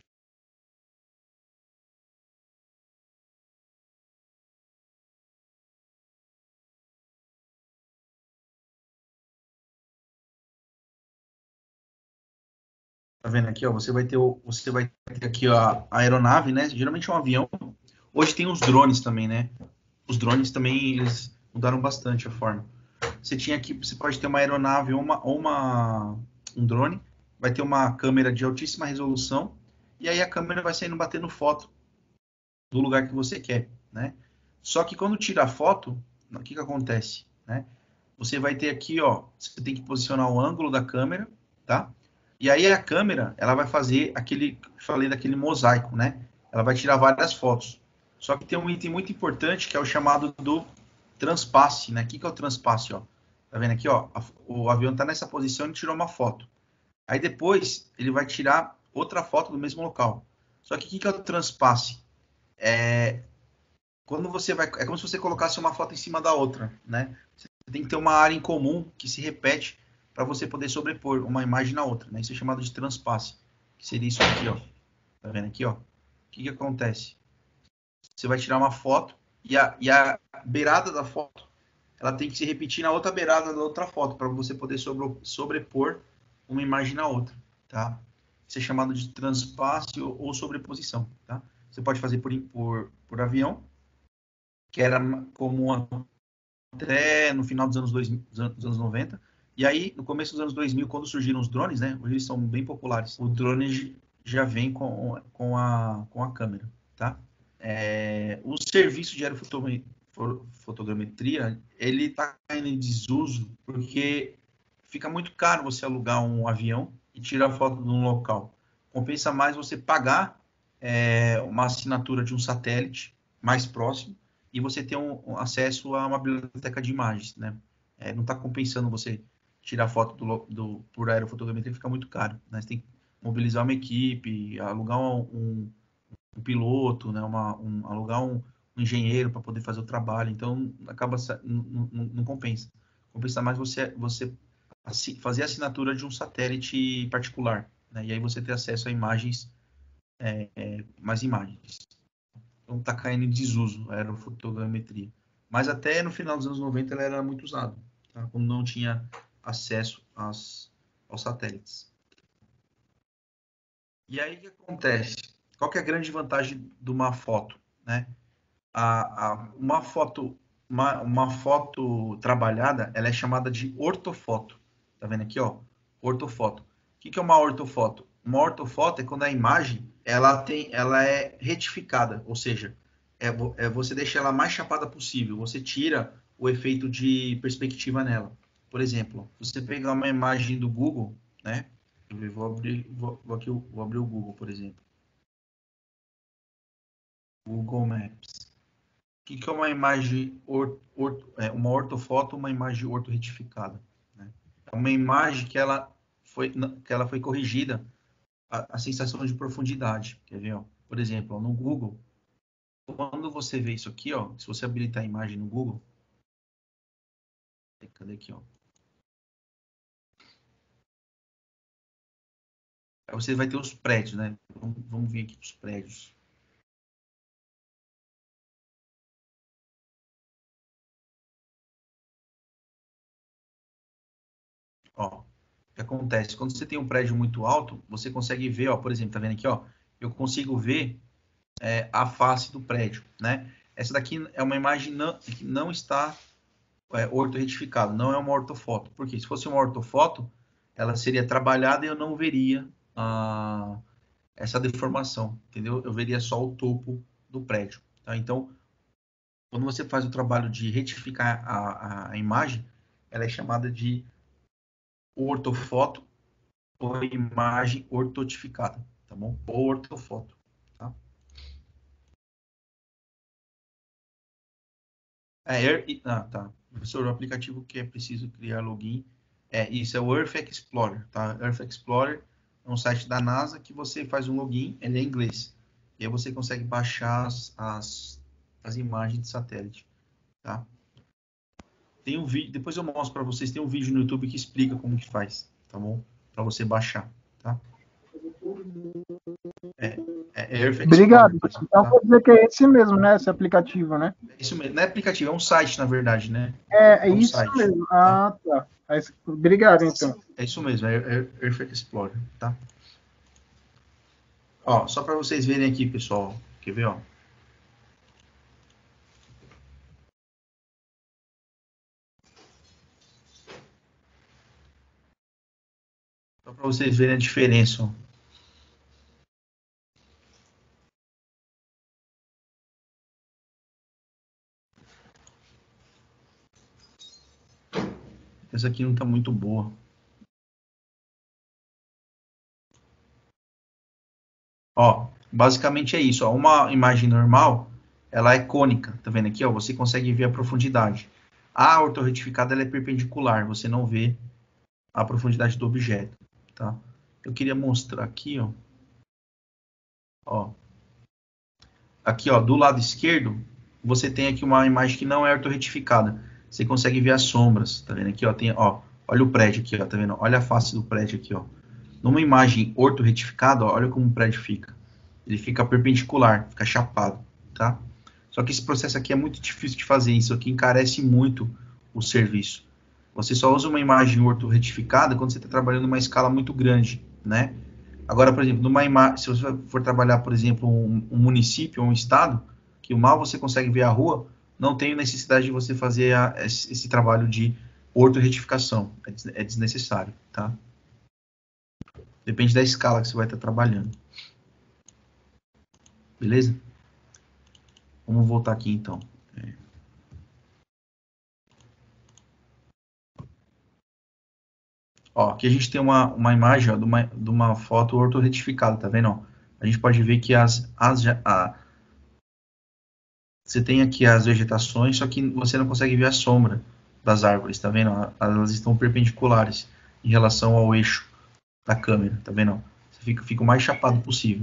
Tá vendo aqui, ó? Você vai ter, o, você vai ter aqui ó, a aeronave, né? Geralmente é um avião. Hoje tem os drones também, né? Os drones também, eles mudaram bastante a forma. Você tinha aqui, você pode ter uma aeronave ou, uma, ou uma, um drone, vai ter uma câmera de altíssima resolução, e aí a câmera vai saindo batendo foto do lugar que você quer, né? Só que quando tira a foto, o que que acontece, né? Você vai ter aqui, ó, você tem que posicionar o ângulo da câmera, tá? E aí a câmera, ela vai fazer aquele, falei daquele mosaico, né? Ela vai tirar várias fotos. Só que tem um item muito importante que é o chamado do transpasse, né? O que que é o transpasse, ó? Tá vendo aqui, ó? O avião tá nessa posição e tirou uma foto. Aí depois ele vai tirar outra foto do mesmo local. Só que o que que é o transpasse? É quando você vai, é como se você colocasse uma foto em cima da outra, né? Você tem que ter uma área em comum que se repete para você poder sobrepor uma imagem na outra, né? Isso é chamado de transpasse, que seria isso aqui, ó. Tá vendo aqui, ó? O que que acontece? Você vai tirar uma foto e a, e a beirada da foto, ela tem que se repetir na outra beirada da outra foto para você poder sobre, sobrepor uma imagem na outra, tá? Isso é chamado de transpasse ou, ou sobreposição, tá? Você pode fazer por, por, por avião, que era comum até no final dos anos, dois mil, dos anos noventa. E aí, no começo dos anos dois mil, quando surgiram os drones, né? Hoje eles são bem populares. O drone já vem com, com, a, com a câmera, tá? É, o serviço de aerofotogrametria, ele está em desuso porque fica muito caro você alugar um avião e tirar foto de um local. Compensa mais você pagar é, uma assinatura de um satélite mais próximo e você ter um, um acesso a uma biblioteca de imagens, né? É, não está compensando você tirar foto do, do, por aerofotogrametria, fica muito caro, né? Você tem que mobilizar uma equipe, alugar um, um, um piloto, né? Uma, um, alugar um, um engenheiro para poder fazer o trabalho, então acaba não, não, não compensa. Compensa mais você, você fazer a assinatura de um satélite particular, né? E aí você ter acesso a imagens, é, é, mais imagens. Então está caindo em desuso a aerofotogrametria. Mas até no final dos anos noventa ela era muito usada, tá? Quando não tinha acesso às, aos satélites. E aí o que acontece? Qual que é a grande vantagem de uma foto, né? A, a, uma foto, uma, uma foto trabalhada, ela é chamada de ortofoto. Tá vendo aqui, ó? Ortofoto. O que, que é uma ortofoto? Uma ortofoto é quando a imagem ela tem, ela é retificada, ou seja, é, é você deixa ela mais chapada possível. Você tira o efeito de perspectiva nela. Por exemplo, você pegar uma imagem do Google, né? Eu vou abrir, vou, vou aqui, vou abrir o Google, por exemplo. Google Maps. O que, que é uma imagem, or, or, é, uma ortofoto, uma imagem ortorretificada? Né? É uma imagem que ela foi, que ela foi corrigida a, a sensação de profundidade. Quer ver? Ó? Por exemplo, ó, no Google, quando você vê isso aqui, ó, se você habilitar a imagem no Google, cadê aqui, ó? Aí você vai ter os prédios, né? Vamos, vamos vir aqui para os prédios. Ó, o que acontece? Quando você tem um prédio muito alto, você consegue ver, ó, por exemplo, tá vendo aqui, ó? Eu consigo ver é, a face do prédio, né? Essa daqui é uma imagem não, que não está é, ortorretificada, não é uma ortofoto. Porque se fosse uma ortofoto, ela seria trabalhada e eu não veria a, essa deformação, entendeu? Eu veria só o topo do prédio. Tá? Então, quando você faz o trabalho de retificar a, a, a imagem, ela é chamada de ortofoto ou imagem ortotificada, tá bom? Ou ortofoto, tá? É, Air, ah, tá. Professor, o aplicativo que é preciso criar login, é isso, é o Earth Explorer, tá? Earth Explorer é um site da NASA que você faz um login, ele é em inglês. E aí você consegue baixar as, as, as imagens de satélite, tá? Tem um vídeo, depois eu mostro para vocês, tem um vídeo no YouTube que explica como que faz, tá bom? Para você baixar, tá? É, é Earth
Obrigado.
Explorer,
Então
tá?
quer dizer que é esse mesmo, né? Esse aplicativo, né?
É isso mesmo, não é aplicativo, é um site, na verdade, né?
É, é
É um
isso
site,
mesmo.
tá?
Ah, tá. Aí, obrigado, então.
É isso mesmo, é Earth Explorer, tá? Ó, só para vocês verem aqui, pessoal. Quer ver, ó? Só para vocês verem a diferença, ó. Essa aqui não tá muito boa. Ó, basicamente é isso, ó. Uma imagem normal, ela é cônica, tá vendo aqui, ó? Você consegue ver a profundidade. A ortorretificada, ela é perpendicular, você não vê a profundidade do objeto, tá? Eu queria mostrar aqui, ó. Ó. Aqui, ó, do lado esquerdo, você tem aqui uma imagem que não é ortorretificada. Você consegue ver as sombras, tá vendo aqui, ó, tem, ó, olha o prédio aqui, ó, tá vendo? Olha a face do prédio aqui, ó. Numa imagem ortorretificada, ó, olha como o prédio fica. Ele fica perpendicular, fica chapado, tá? Só que esse processo aqui é muito difícil de fazer, isso aqui encarece muito o serviço. Você só usa uma imagem ortorretificada quando você está trabalhando numa escala muito grande, né? Agora, por exemplo, numa ima... se você for trabalhar, por exemplo, um, um município ou um estado, que mal você consegue ver a rua, não tem necessidade de você fazer a, esse, esse trabalho de ortorretificação. É, é desnecessário, tá? Depende da escala que você vai estar trabalhando. Beleza? Vamos voltar aqui, então. É. Ó, aqui a gente tem uma, uma imagem ó, de, uma, de uma foto ortorretificada, tá vendo? Ó? A gente pode ver que as, as, a, você tem aqui as vegetações, só que você não consegue ver a sombra das árvores, tá vendo? Elas estão perpendiculares em relação ao eixo da câmera, tá vendo? Você fica, fica o mais chapado possível.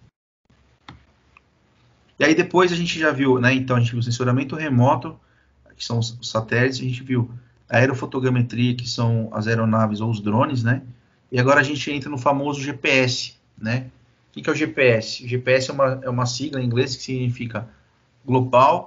E aí depois a gente já viu, né? Então a gente viu o sensoramento remoto, que são os satélites, a gente viu a aerofotogrametria, que são as aeronaves ou os drones, né? E agora a gente entra no famoso G P S, né? O que é o G P S? O G P S é uma, é uma sigla em inglês que significa Global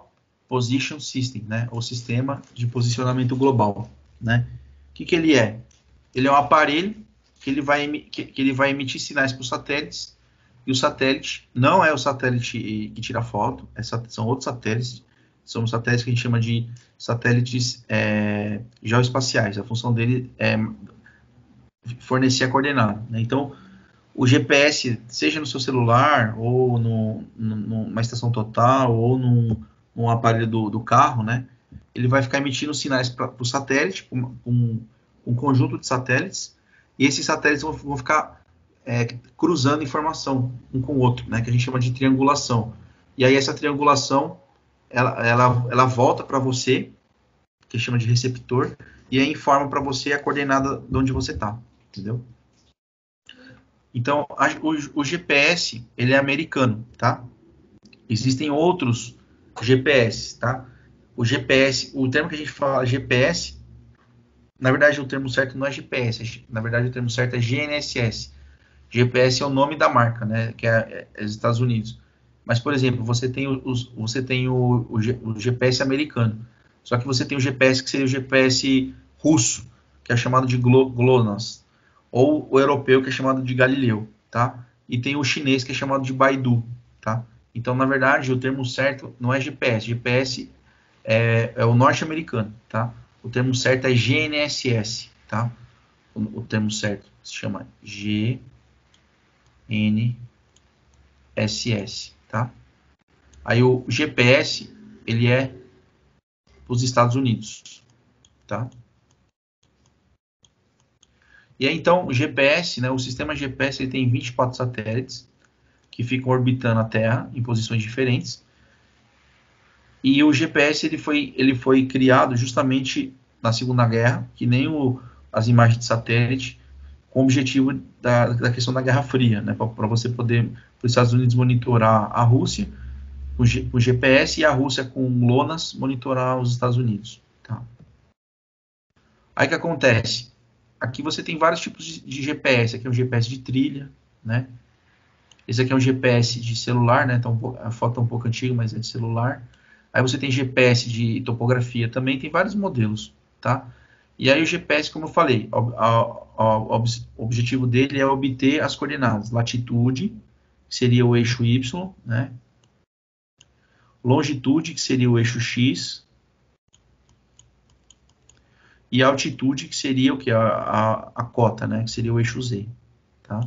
Position System, né? Ou sistema de posicionamento global, né? O que, que ele é? Ele é um aparelho que ele vai, que, que ele vai emitir sinais para os satélites, e o satélite não é o satélite que tira foto, é, são outros satélites, são os satélites que a gente chama de satélites é, geoespaciais. A função dele é fornecer a coordenada, né? Então, o G P S, seja no seu celular, ou no, no, numa estação total, ou num, num aparelho do, do carro, né? Ele vai ficar emitindo sinais para o satélite, um, um, um conjunto de satélites, e esses satélites vão, vão ficar é, cruzando informação um com o outro, né? Que a gente chama de triangulação. E aí essa triangulação, ela, ela, ela volta para você, que chama de receptor, e aí informa para você a coordenada de onde você está, entendeu? Então, a, o, o G P S, ele é americano, tá? Existem outros G P S, tá? O G P S, o termo que a gente fala G P S, na verdade o termo certo não é G P S, na verdade o termo certo é G N S S. G P S é o nome da marca, né? Que é, é os Estados Unidos. Mas, por exemplo, você tem, os, você tem o, o, G, o G P S americano. Só que você tem o G P S que seria o G P S russo, que é chamado de GLONASS. Ou o europeu, que é chamado de Galileu, tá? E tem o chinês, que é chamado de Baidu, tá? Então, na verdade, o termo certo não é G P S. G P S é, é o norte-americano, tá? O termo certo é G N S S, tá? O, o termo certo se chama G N S S, tá? Aí o G P S, ele é os Estados Unidos, tá? E aí, então, o G P S, né, o sistema G P S, ele tem vinte e quatro satélites que ficam orbitando a Terra em posições diferentes. E o G P S ele foi, ele foi criado justamente na Segunda Guerra, que nem o, as imagens de satélite, com o objetivo da, da questão da Guerra Fria, né, para você poder, para os Estados Unidos monitorar a Rússia com, G, com G P S e a Rússia com GLONASS monitorar os Estados Unidos. Tá? Aí o que acontece? Aqui você tem vários tipos de, de G P S. Aqui é um G P S de trilha, né? Esse aqui é um G P S de celular, né? Então a foto é um pouco antiga, mas é de celular. Aí você tem G P S de topografia também, tem vários modelos, tá? E aí o G P S, como eu falei, o objetivo dele é obter as coordenadas. Latitude, que seria o eixo Y, né? Longitude, que seria o eixo X. E a altitude, que seria o que? A, a, a cota, né? Que seria o eixo Z, tá?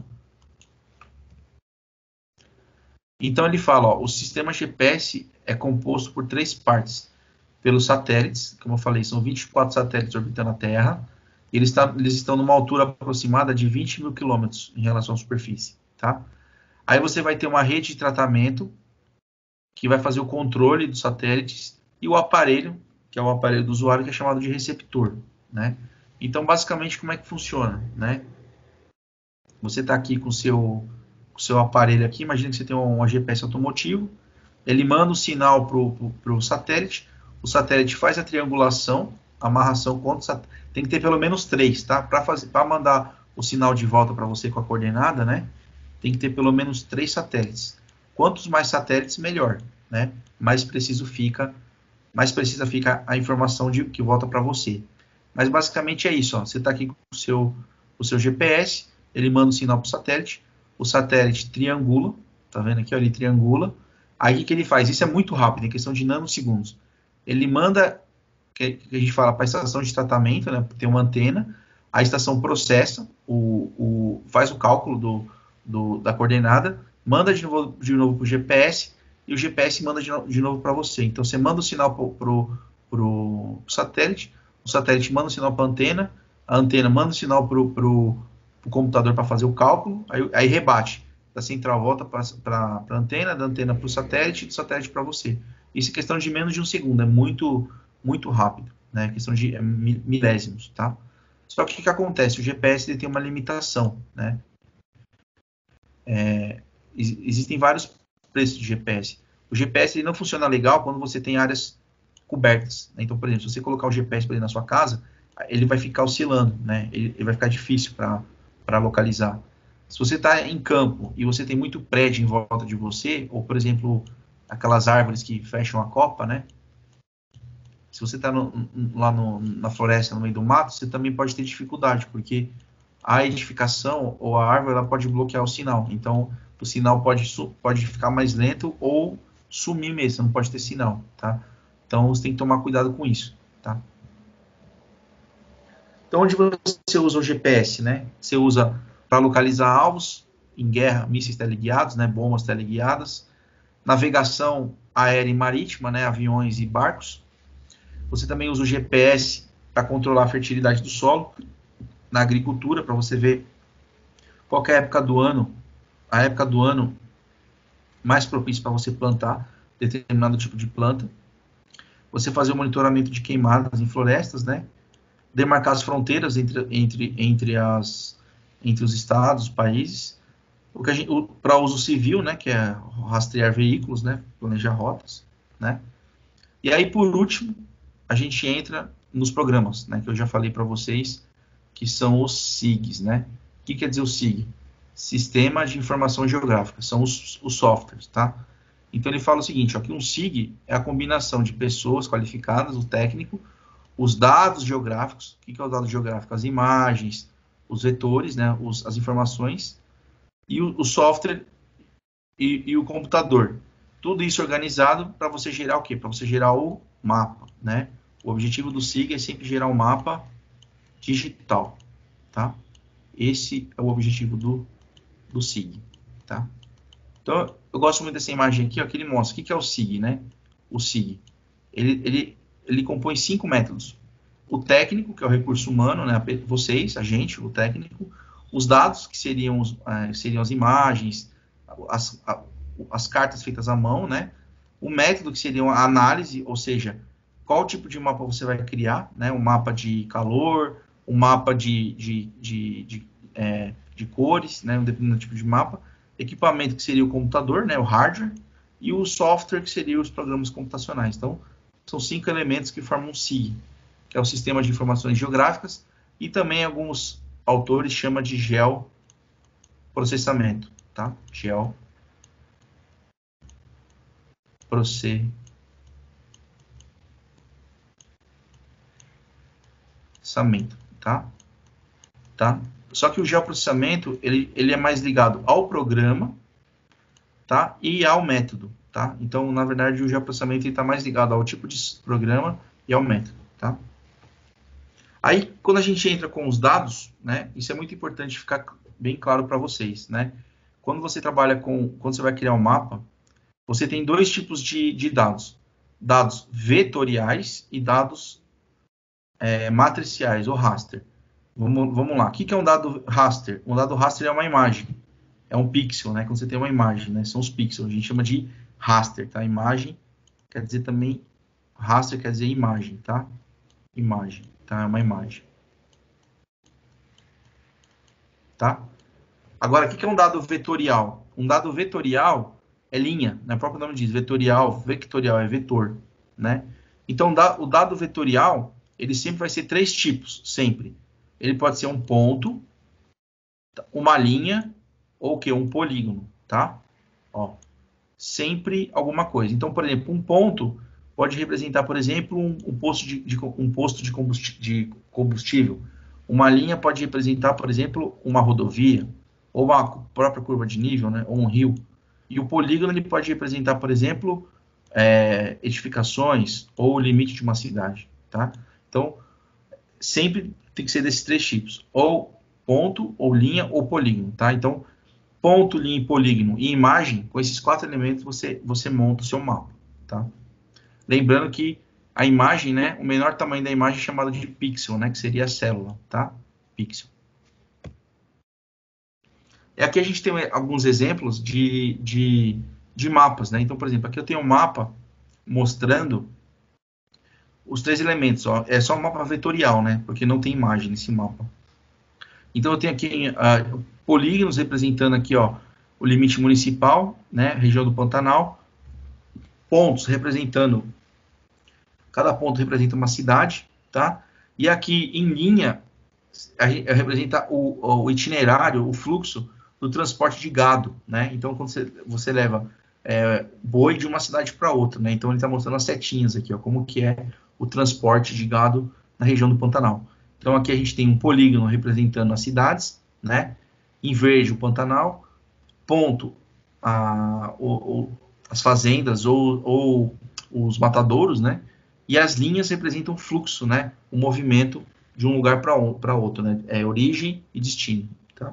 Então ele fala, ó, o sistema G P S é composto por três partes. Pelos satélites, como eu falei, são vinte e quatro satélites orbitando a Terra. Eles, tá, eles estão numa altura aproximada de vinte mil quilômetros em relação à superfície, tá? Aí você vai ter uma rede de tratamento que vai fazer o controle dos satélites e o aparelho, que é o aparelho do usuário, que é chamado de receptor, né? Então, basicamente, como é que funciona, né? Você está aqui com o seu, com seu aparelho aqui, imagina que você tem um, um G P S automotivo, ele manda o sinal para o satélite, o satélite faz a triangulação, a amarração contra o satélite, tem que ter pelo menos três, tá? Para mandar o sinal de volta para você com a coordenada, né? Tem que ter pelo menos três satélites. Quantos mais satélites, melhor, né? Mais preciso fica, mais precisa fica a informação de, que volta para você. Mas basicamente é isso, ó. Você está aqui com o seu, o seu G P S, ele manda o sinal para o satélite, o satélite triangula, tá vendo aqui, ó, ele triangula. Aí o que ele faz? Isso é muito rápido, em questão de nanosegundos. Ele manda, que, que a gente fala, para a estação de tratamento, né? Tem uma antena, a estação processa, o, o, faz o cálculo do, do, da coordenada, manda de novo, de novo para o G P S, e o G P S manda de, no, de novo para você. Então você manda o sinal para o satélite, o satélite manda o sinal para a antena, a antena manda o sinal para o computador para fazer o cálculo, aí, aí rebate. Da central volta para a antena, da antena para o satélite, do satélite para você. Isso é questão de menos de um segundo, é muito, muito rápido, né? É questão de é, milésimos, tá? Só que o que, que acontece? O G P S ele tem uma limitação, né? É, existem vários preços de G P S. O G P S ele não funciona legal quando você tem áreas cobertas, né? Então, por exemplo, se você colocar o G P S na sua casa, ele vai ficar oscilando, né? Ele, ele vai ficar difícil para localizar. Se você está em campo e você tem muito prédio em volta de você, ou, por exemplo, aquelas árvores que fecham a copa, né? se você está lá no, na floresta, no meio do mato, você também pode ter dificuldade, porque a edificação ou a árvore ela pode bloquear o sinal. Então, o sinal pode, pode ficar mais lento ou sumir mesmo, você não pode ter sinal, tá? Então, você tem que tomar cuidado com isso, tá? Então, onde você usa o G P S, né? Você usa para localizar alvos em guerra, mísseis teleguiados, né? Bombas teleguiadas, navegação aérea e marítima, né? Aviões e barcos. Você também usa o G P S para controlar a fertilidade do solo, na agricultura, para você ver qual é a época do ano, a época do ano mais propícia para você plantar determinado tipo de planta. Você fazer o monitoramento de queimadas em florestas, né? Demarcar as fronteiras entre, entre, entre, as, entre os estados, os países. Para uso civil, né? Que é rastrear veículos, né? Planejar rotas, né? E aí, por último, a gente entra nos programas, né? Que eu já falei para vocês, que são os S I Gs, né? O que quer dizer o S I G? Sistema de Informação Geográfica, são os, os softwares, tá? Então ele fala o seguinte, ó, que um S I G é a combinação de pessoas qualificadas, o técnico, os dados geográficos. O que que é o dado geográfico? As imagens, os vetores, né? Os, as informações, e o, o software e, e o computador. Tudo isso organizado para você gerar o quê? Para você gerar o mapa, né? O objetivo do S I G é sempre gerar um mapa digital, tá? Esse é o objetivo do, do S I G, tá? Então, eu gosto muito dessa imagem aqui, ó, que ele mostra o que, que é o S I G, né? O S I G, ele, ele, ele compõe cinco métodos. O técnico, que é o recurso humano, né? Vocês, a gente, o técnico. Os dados, que seriam, os, uh, seriam as imagens, as, a, as cartas feitas à mão, né? O método, que seria a análise, ou seja, qual tipo de mapa você vai criar, né? Um mapa de calor, um mapa de, de, de, de, é, de cores, né? Um determinado tipo de mapa. Equipamento, que seria o computador, né? O hardware. E o software, que seria os programas computacionais. Então, são cinco elementos que formam um S I G, que é o Sistema de Informações Geográficas, e também alguns autores chamam de geoprocessamento, tá? Geoprocessamento, tá? Tá? Só que o geoprocessamento, ele, ele é mais ligado ao programa, tá? E ao método, tá? Então, na verdade, o geoprocessamento está mais ligado ao tipo de programa e ao método, tá? Aí, quando a gente entra com os dados, né? Isso é muito importante ficar bem claro para vocês, né? Quando você trabalha com, quando você vai criar um mapa, você tem dois tipos de, de dados. Dados vetoriais e dados é, matriciais, ou raster. Vamos, vamos lá. O que é um dado raster? Um dado raster é uma imagem. É um pixel, né? Quando você tem uma imagem, né? São os pixels. A gente chama de raster, tá? Imagem quer dizer também... Raster quer dizer imagem, tá? Imagem, tá? É uma imagem. Tá? Agora, o que é um dado vetorial? Um dado vetorial é linha, né? O próprio nome diz, vetorial, vectorial, é vetor, né? Então, o dado vetorial, ele sempre vai ser três tipos, sempre. Ele pode ser um ponto, uma linha, ou o quê? Um polígono, tá? Ó, sempre alguma coisa. Então, por exemplo, um ponto pode representar, por exemplo, um, um posto, de, de, um posto de, combustível, de combustível. Uma linha pode representar, por exemplo, uma rodovia, ou uma própria curva de nível, né? Ou um rio. E o polígono ele pode representar, por exemplo, é, edificações ou o limite de uma cidade, tá? Então, sempre tem que ser desses três tipos, ou ponto, ou linha, ou polígono, tá? Então, ponto, linha, polígono e imagem, com esses quatro elementos você, você monta o seu mapa, tá? Lembrando que a imagem, né, o menor tamanho da imagem é chamado de pixel, né, que seria a célula, tá? Pixel. E aqui a gente tem alguns exemplos de, de, de mapas, né? Então, por exemplo, aqui eu tenho um mapa mostrando os três elementos, ó. É só um mapa vetorial, né? Porque não tem imagem nesse mapa. Então, eu tenho aqui uh, polígonos representando aqui, ó, o limite municipal, né? Região do Pantanal. Pontos representando, cada ponto representa uma cidade, tá? E aqui em linha, a, a, representa o, o itinerário, o fluxo do transporte de gado, né? Então, quando você, você leva é, boi de uma cidade para outra, né? Então, ele está mostrando as setinhas aqui, ó, como que é o transporte de gado na região do Pantanal. Então aqui a gente tem um polígono representando as cidades, né? Em verde o Pantanal, ponto a, o, o, as fazendas ou, ou os matadouros, né? E as linhas representam o fluxo, né? O movimento de um lugar para outro, né? É origem e destino, tá?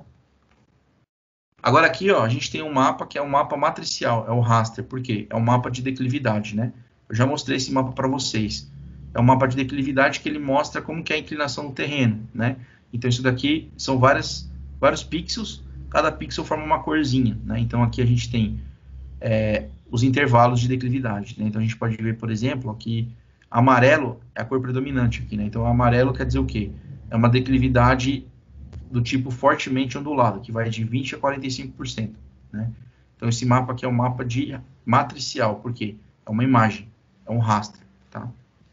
Agora aqui, ó, a gente tem um mapa que é um mapa matricial, é o raster, por quê? É um mapa de declividade, né? Eu já mostrei esse mapa para vocês. É um mapa de declividade que ele mostra como que é a inclinação do terreno, né? Então isso daqui são várias, vários pixels, cada pixel forma uma corzinha, né? Então aqui a gente tem é, os intervalos de declividade, né? Então a gente pode ver, por exemplo, aqui amarelo é a cor predominante aqui, né? Então amarelo quer dizer o quê? É uma declividade do tipo fortemente ondulado, que vai de vinte a quarenta e cinco por cento, né? Então esse mapa aqui é um mapa de matricial, por quê? É uma imagem, é um raster, tá?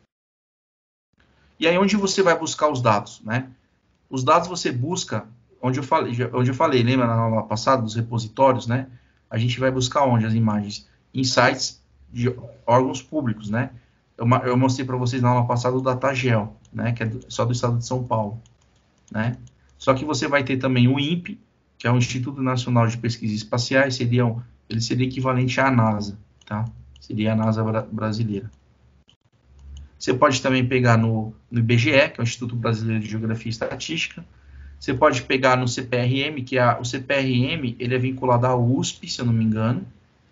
E aí onde você vai buscar os dados, né? Os dados você busca, onde eu falei, onde eu falei, lembra na aula passada dos repositórios, né? A gente vai buscar onde as imagens? Em sites de órgãos públicos, né? Eu, eu mostrei para vocês na aula passada o Datagel, né? Que é só do estado de São Paulo, né? Só que você vai ter também o INPE, que é o Instituto Nacional de Pesquisas Espaciais, seria, ele seria equivalente à NASA, tá? Seria a NASA bra brasileira. Você pode também pegar no, no I B G E, que é o Instituto Brasileiro de Geografia e Estatística. Você pode pegar no C P R M, que é a, o C P R M ele é vinculado à U S P, se eu não me engano.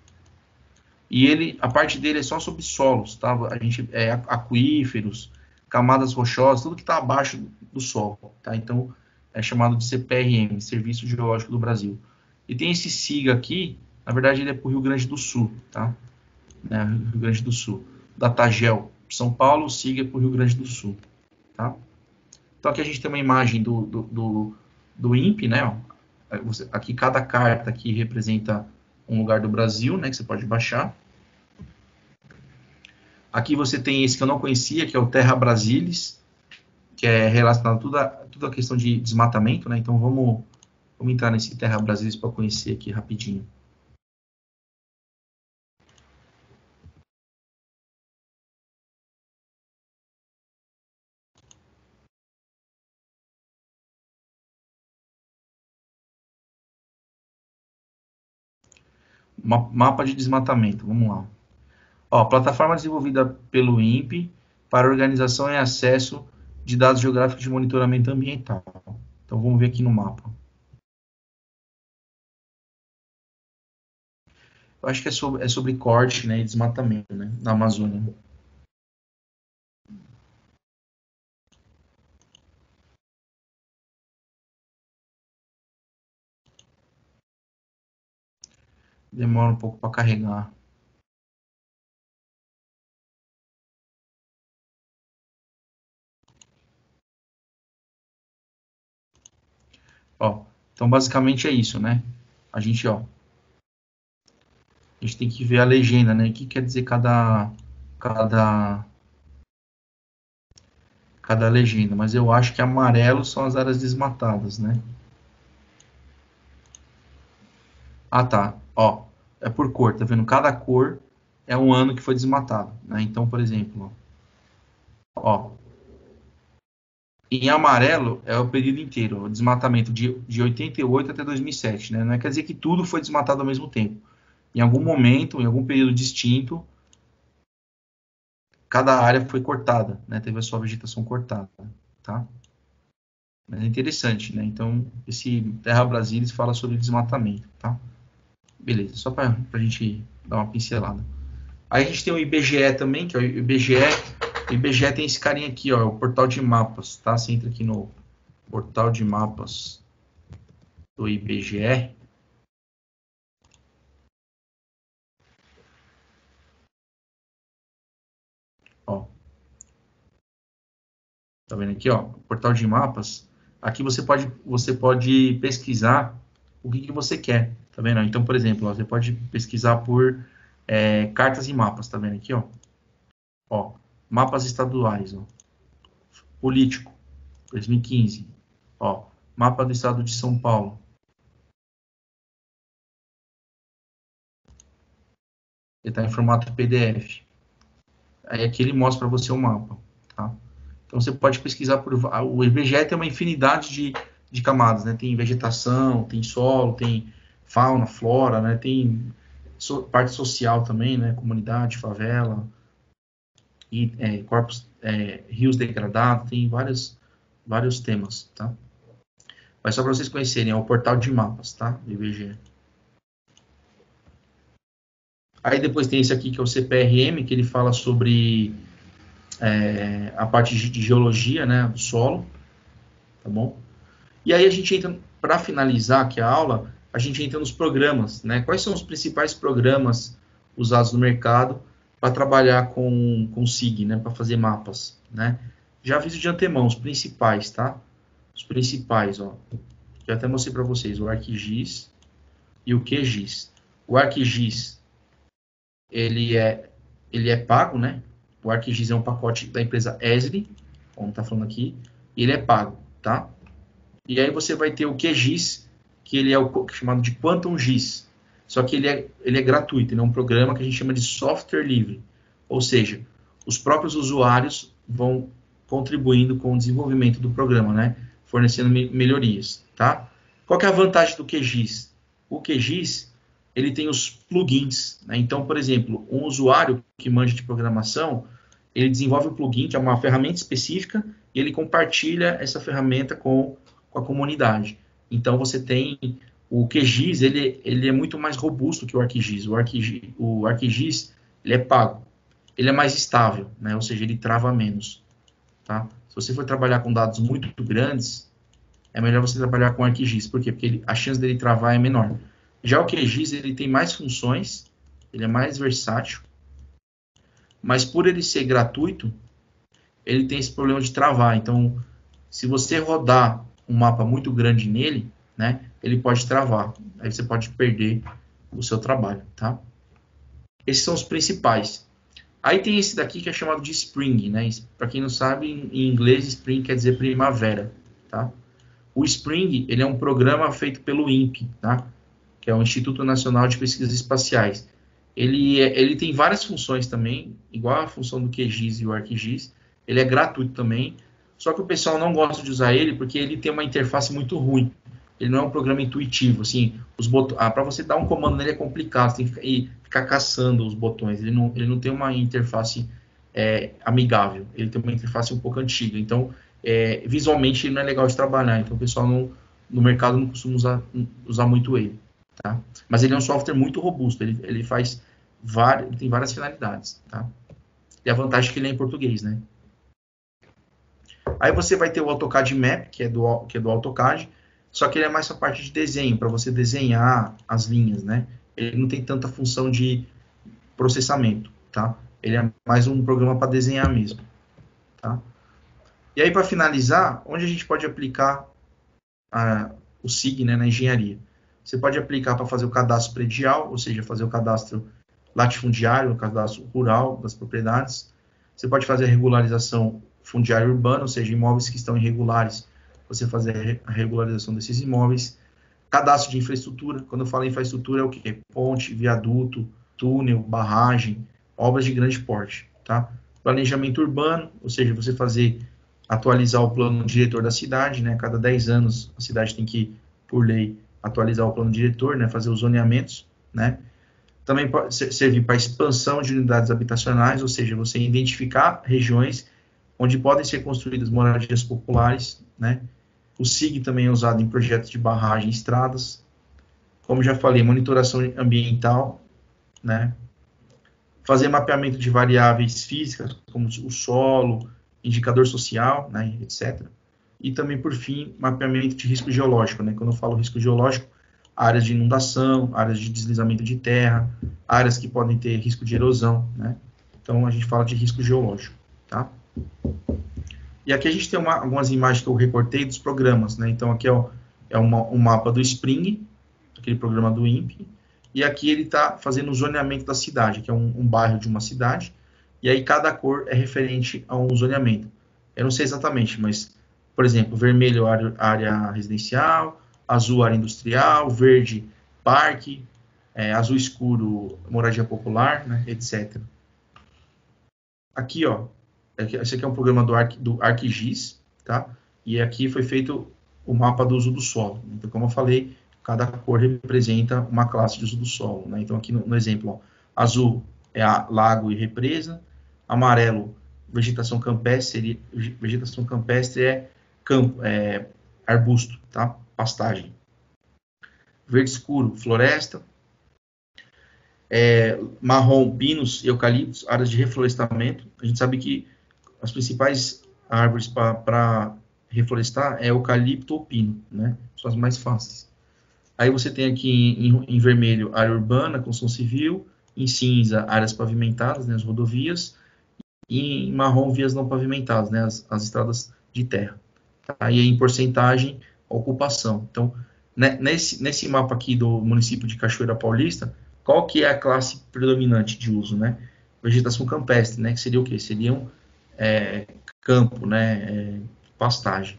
E ele, a parte dele é só sobre solos, tá? A gente, é, aquíferos, camadas rochosas, tudo que está abaixo do solo, tá? Então, é chamado de C P R M, Serviço Geológico do Brasil. E tem esse SIGA aqui, na verdade ele é para o Rio Grande do Sul, tá? É, Rio Grande do Sul. Datagel, São Paulo, SIGA para o Rio Grande do Sul, tá? Então aqui a gente tem uma imagem do, do, do, do INPE, né? Ó. Aqui cada carta aqui representa um lugar do Brasil, né? Que você pode baixar. Aqui você tem esse que eu não conhecia, que é o Terra Brasilis, que é relacionado a toda, toda a questão de desmatamento, né? Então vamos, vamos entrar nesse Terra Brasilis para conhecer aqui rapidinho. Mapa de desmatamento, vamos lá. Ó, plataforma desenvolvida pelo INPE para organização e acesso de dados geográficos de monitoramento ambiental. Então vamos ver aqui no mapa. Eu acho que é sobre, é sobre corte, né, e desmatamento, né, na Amazônia. Demora um pouco para carregar. Ó, então basicamente é isso, né? A gente, ó, a gente tem que ver a legenda, né? O que quer dizer cada, cada, cada legenda. Mas eu acho que amarelo são as áreas desmatadas, né? Ah, tá. Ó, é por cor, tá vendo? Cada cor é um ano que foi desmatado, né? Então, por exemplo, ó, em amarelo é o período inteiro, o desmatamento de, de oitenta e oito até dois mil e sete, né? Não é quer dizer que tudo foi desmatado ao mesmo tempo. Em algum momento, em algum período distinto, cada área foi cortada, né? Teve a sua vegetação cortada, tá? Mas é interessante, né? Então, esse Terra Brasilis fala sobre desmatamento, tá? Beleza, só para a gente dar uma pincelada. Aí a gente tem o I B G E também, que é o I B G E. O I B G E tem esse carinha aqui, ó, é o portal de mapas, tá? Você entra aqui no portal de mapas do I B G E. Ó. Tá vendo aqui, ó? Portal de mapas. Aqui você pode, você pode pesquisar o que, que você quer, tá vendo? Então, por exemplo, ó, você pode pesquisar por é, cartas e mapas, tá vendo aqui, ó? Ó, mapas estaduais, ó. Político, dois mil e quinze. Ó, mapa do estado de São Paulo. Ele está em formato P D F. Aí aqui ele mostra para você o mapa. tá? Então você pode pesquisar por... O I B G E tem uma infinidade de, de camadas, né? Tem vegetação, tem solo, tem fauna, flora, né? Tem so, parte social também, né? Comunidade, favela, e, é, corpos, é, rios degradados, tem vários, vários temas, tá? Mas só para vocês conhecerem, é o portal de mapas, tá? Do I B G E. Aí depois tem esse aqui que é o C P R M, que ele fala sobre é, a parte de geologia, né, do solo, tá bom? E aí a gente entra, para finalizar aqui a aula, a gente entra nos programas, né? Quais são os principais programas usados no mercado para trabalhar com, com S I G, né, para fazer mapas, né? Já aviso de antemão, os principais, tá? Os principais, ó. Já até mostrei para vocês, o ArcGIS e o QGIS. O ArcGIS, ele é, ele é pago, né? O ArcGIS é um pacote da empresa Esri, como está falando aqui, e ele é pago, tá? E aí você vai ter o QGIS, que ele é o chamado de Quantum GIS, só que ele é, ele é gratuito, ele é um programa que a gente chama de software livre, ou seja, os próprios usuários vão contribuindo com o desenvolvimento do programa, né? Fornecendo me melhorias, tá? Qual que é a vantagem do QGIS? O QGIS, ele tem os plugins, né? Então, por exemplo, um usuário que manja de programação, ele desenvolve um plugin, que é uma ferramenta específica, e ele compartilha essa ferramenta com, com a comunidade. Então, você tem o QGIS, ele, ele é muito mais robusto que o ArcGIS. O ArcGIS, o ArcGIS, ele é pago. Ele é mais estável, né? Ou seja, ele trava menos, tá? Se você for trabalhar com dados muito grandes, é melhor você trabalhar com o ArcGIS. Por quê? Porque ele, a chance dele travar é menor. Já o QGIS, ele tem mais funções, ele é mais versátil, mas por ele ser gratuito, ele tem esse problema de travar. Então, se você rodar um mapa muito grande nele, né, ele pode travar. Aí você pode perder o seu trabalho, tá? Esses são os principais. Aí tem esse daqui que é chamado de Spring, né? Para quem não sabe, em inglês, Spring quer dizer primavera, tá? O Spring, ele é um programa feito pelo INPE, tá? Que é o Instituto Nacional de Pesquisas Espaciais. Ele, é, ele tem várias funções também, igual a função do QGIS e o ArcGIS. Ele é gratuito também, só que o pessoal não gosta de usar ele porque ele tem uma interface muito ruim. Ele não é um programa intuitivo, assim, os botões, ah, para você dar um comando nele é complicado, você tem que ficar, ficar caçando os botões. Ele não, ele não tem uma interface é, amigável, ele tem uma interface um pouco antiga. Então, é, visualmente, ele não é legal de trabalhar. Então, o pessoal não, no mercado não costuma usar, usar muito ele. Tá? Mas ele é um software muito robusto, ele, ele faz várias, ele tem várias finalidades, tá? E a vantagem é que ele é em português, né? Aí você vai ter o AutoCAD Map, que é do, que é do AutoCAD, só que ele é mais a parte de desenho, para você desenhar as linhas, né? Ele não tem tanta função de processamento, tá? Ele é mais um programa para desenhar mesmo, tá? E aí, para finalizar, onde a gente pode aplicar a, o S I G, né, na engenharia? Você pode aplicar para fazer o cadastro predial, ou seja, fazer o cadastro latifundiário, o cadastro rural das propriedades. Você pode fazer a regularização fundiária urbana, ou seja, imóveis que estão irregulares, você fazer a regularização desses imóveis. Cadastro de infraestrutura, quando eu falo infraestrutura é o quê? Ponte, viaduto, túnel, barragem, obras de grande porte, tá? Planejamento urbano, ou seja, você fazer, atualizar o plano diretor da cidade, né? Cada dez anos a cidade tem que, por lei, atualizar o plano diretor, né, fazer os zoneamentos, né? Também pode servir para expansão de unidades habitacionais, ou seja, você identificar regiões onde podem ser construídas moradias populares, né? O S I G também é usado em projetos de barragem e estradas. Como já falei, monitoração ambiental, né? Fazer mapeamento de variáveis físicas, como o solo, indicador social, né, etcétera. E também, por fim, mapeamento de risco geológico, né? Quando eu falo risco geológico, áreas de inundação, áreas de deslizamento de terra, áreas que podem ter risco de erosão, né? Então, a gente fala de risco geológico, tá? E aqui a gente tem uma, algumas imagens que eu recortei dos programas, né? Então, aqui é, o, é uma, um mapa do Spring, aquele programa do INPE, e aqui ele está fazendo o zoneamento da cidade, que é um, um bairro de uma cidade, e aí cada cor é referente a um zoneamento. Eu não sei exatamente, mas... Por exemplo, vermelho, área residencial, azul, área industrial, verde, parque, é, azul escuro, moradia popular, né, etcétera. Aqui, ó, esse aqui é um programa do, Arc, do ArcGIS, tá? E aqui foi feito o mapa do uso do solo. Então, como eu falei, cada cor representa uma classe de uso do solo, né? Então, aqui no, no exemplo, ó, azul é a lago e represa, amarelo, vegetação campestre, vegetação campestre é campo, é arbusto, tá? Pastagem. Verde escuro, floresta. É, marrom, pinos e eucaliptos, áreas de reflorestamento. A gente sabe que as principais árvores para reflorestar é eucalipto ou pino, né? São as mais fáceis. Aí você tem aqui em, em vermelho área urbana, construção civil, em cinza áreas pavimentadas, né, as rodovias, e em marrom vias não pavimentadas, né, as, as estradas de terra. Tá? E aí, em porcentagem, a ocupação. Então, né, nesse, nesse mapa aqui do município de Cachoeira Paulista, qual que é a classe predominante de uso, né? Vegetação campestre, né? Que seria o quê? Seriam é, campo, né? É, pastagem.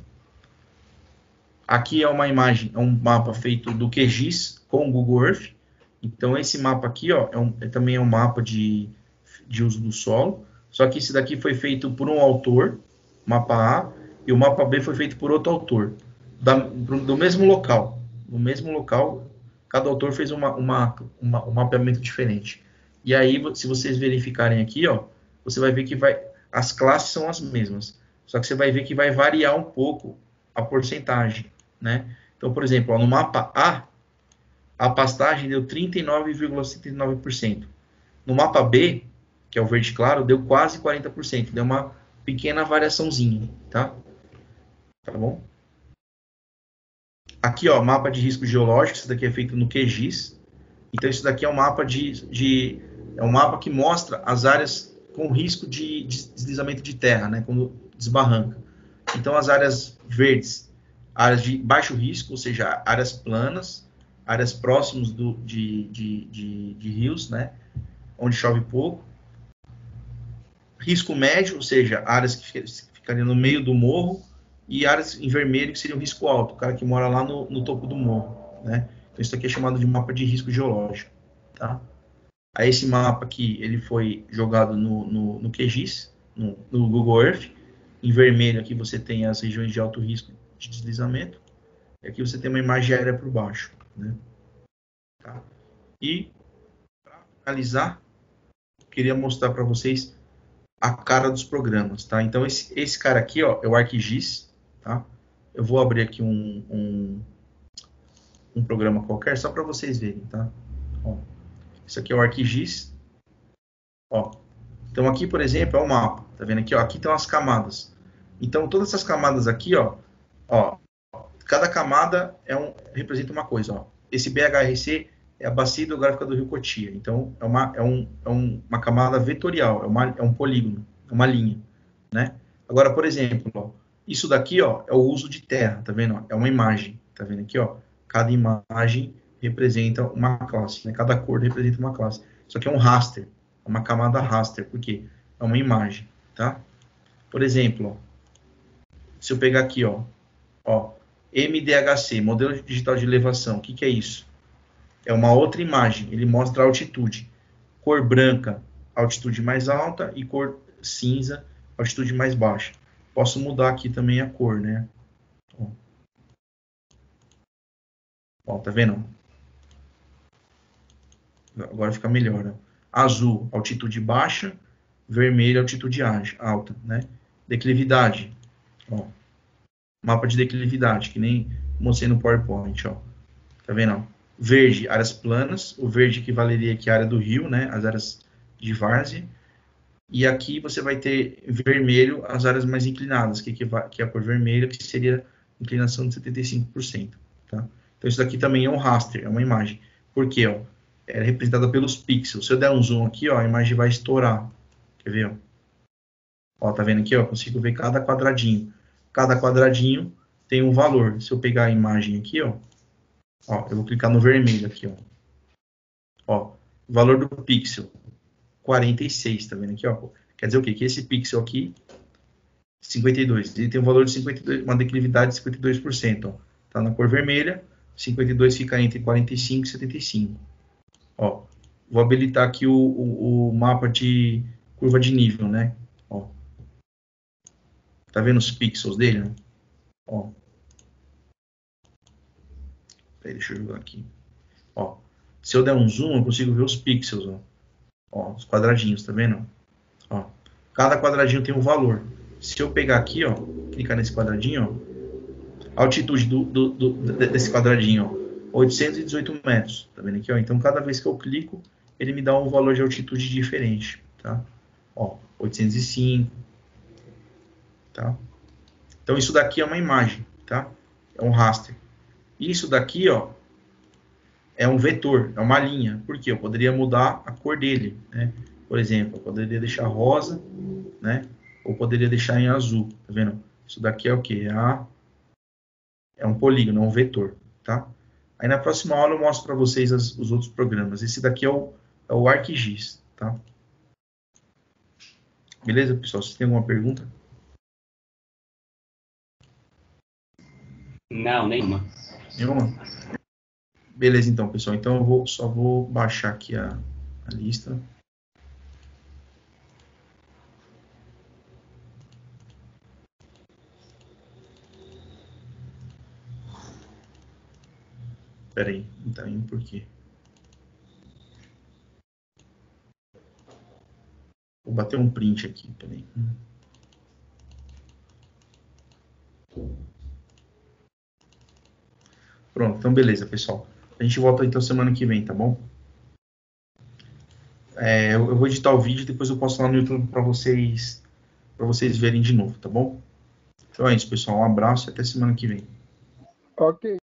Aqui é uma imagem, é um mapa feito do Q G I S com o Google Earth. Então, esse mapa aqui, ó, é, um, é também é um mapa de, de uso do solo. Só que esse daqui foi feito por um autor, mapa A, e o mapa B foi feito por outro autor, da, do mesmo local. No mesmo local, cada autor fez uma, uma, uma, um mapeamento diferente. E aí, se vocês verificarem aqui, ó, você vai ver que vai, as classes são as mesmas. Só que você vai ver que vai variar um pouco a porcentagem, né? Então, por exemplo, ó, no mapa A, a pastagem deu trinta e nove vírgula setenta e nove por cento. No mapa B, que é o verde claro, deu quase quarenta por cento. Deu uma pequena variaçãozinha, tá? Tá bom? Aqui, ó, mapa de risco geológico. Isso daqui é feito no Q G I S. Então, isso daqui é um mapa de, de é um mapa que mostra as áreas com risco de, de deslizamento de terra, né? Quando desbarranca. Então, as áreas verdes, áreas de baixo risco, ou seja, áreas planas, áreas próximas do, de, de, de, de rios, né? Onde chove pouco. Risco médio, ou seja, áreas que ficariam no meio do morro, e áreas em vermelho que seriam risco alto, o cara que mora lá no, no topo do morro, né? Então isso aqui é chamado de mapa de risco geológico, tá? Aí esse mapa aqui, ele foi jogado no, no, no Q G I S, no, no Google Earth. Em vermelho aqui você tem as regiões de alto risco de deslizamento, e aqui você tem uma imagem aérea por baixo, né? Tá? E para finalizar, queria mostrar para vocês a cara dos programas, tá? Então esse, esse cara aqui, ó, é o ArcGIS, tá? Eu vou abrir aqui um, um, um programa qualquer só para vocês verem, tá? Ó, isso aqui é o ArcGIS, ó. Então aqui, por exemplo, é o mapa, tá vendo aqui, ó? Aqui estão as camadas. Então todas essas camadas aqui, ó, ó, cada camada é um, representa uma coisa, ó. Esse B H R C é a bacia hidrográfica do Rio Cotia. Então, é uma, é um, é um, uma camada vetorial, é, uma, é um polígono, é uma linha, né? Agora, por exemplo, ó, isso daqui, ó, é o uso de terra, tá vendo? É uma imagem, tá vendo aqui, ó? Cada imagem representa uma classe, né? Cada cor representa uma classe. Isso aqui é um raster, é uma camada raster, por quê? É uma imagem, tá? Por exemplo, ó, se eu pegar aqui, ó, ó, M D H C, modelo digital de elevação, o que que é isso? É uma outra imagem, ele mostra a altitude. Cor branca, altitude mais alta, e cor cinza, altitude mais baixa. Posso mudar aqui também a cor, né? Ó, ó, tá vendo? Agora fica melhor, ó. Azul, altitude baixa, vermelho, altitude alta, né? Declividade, ó. Mapa de declividade, que nem mostrei no PowerPoint, ó. Tá vendo, ó? Verde, áreas planas, o verde equivaleria aqui à área do rio, né, as áreas de várzea, e aqui você vai ter vermelho as áreas mais inclinadas, que, que é a cor vermelha, que seria inclinação de setenta e cinco por cento, tá? Então isso daqui também é um raster, é uma imagem, porque, ó, é representada pelos pixels. Se eu der um zoom aqui, ó, a imagem vai estourar, quer ver, ó? Ó, tá vendo aqui, ó, consigo ver cada quadradinho, cada quadradinho tem um valor. Se eu pegar a imagem aqui, ó, ó, eu vou clicar no vermelho aqui, ó. Ó, valor do pixel, quarenta e seis, tá vendo aqui, ó? Quer dizer o quê? Que esse pixel aqui, cinquenta e dois, ele tem um valor de cinquenta e dois, uma declividade de cinquenta e dois por cento, ó. Tá na cor vermelha, cinquenta e dois fica entre quarenta e cinco e setenta e cinco. Ó, vou habilitar aqui o, o, o mapa de curva de nível, né? Ó, Tá vendo os pixels dele? Né? Ó. Peraí, deixa eu jogar aqui. Ó. Se eu der um zoom, eu consigo ver os pixels. Ó, ó os quadradinhos, tá vendo? Ó. Cada quadradinho tem um valor. Se eu pegar aqui, ó, clicar nesse quadradinho, ó, a altitude do, do, do, desse quadradinho, ó, oitocentos e dezoito metros. Tá vendo aqui, ó? Então, cada vez que eu clico, ele me dá um valor de altitude diferente, tá? Ó, oitocentos e cinco, tá? Então, isso daqui é uma imagem, tá? É um raster. Isso daqui, ó, é um vetor, é uma linha. Por quê? Eu poderia mudar a cor dele, né? Por exemplo, eu poderia deixar rosa, né? Ou poderia deixar em azul, tá vendo? Isso daqui é o quê? É, a... é um polígono, é um vetor, tá? Aí na próxima aula eu mostro para vocês as, os outros programas. Esse daqui é o, é o ArcGIS, tá? Beleza, pessoal? Vocês têm alguma pergunta?
Não, nenhuma.
Nenhuma? Beleza, então, pessoal. Então eu vou, só vou baixar aqui a, a lista. Espera aí, não tá indo por quê? Vou bater um print aqui, peraí. Pronto, então beleza, pessoal. A gente volta então semana que vem, tá bom? É, eu vou editar o vídeo e depois eu posto lá no YouTube para vocês, para vocês verem de novo, tá bom? Então é isso, pessoal. Um abraço e até semana que vem.
Ok.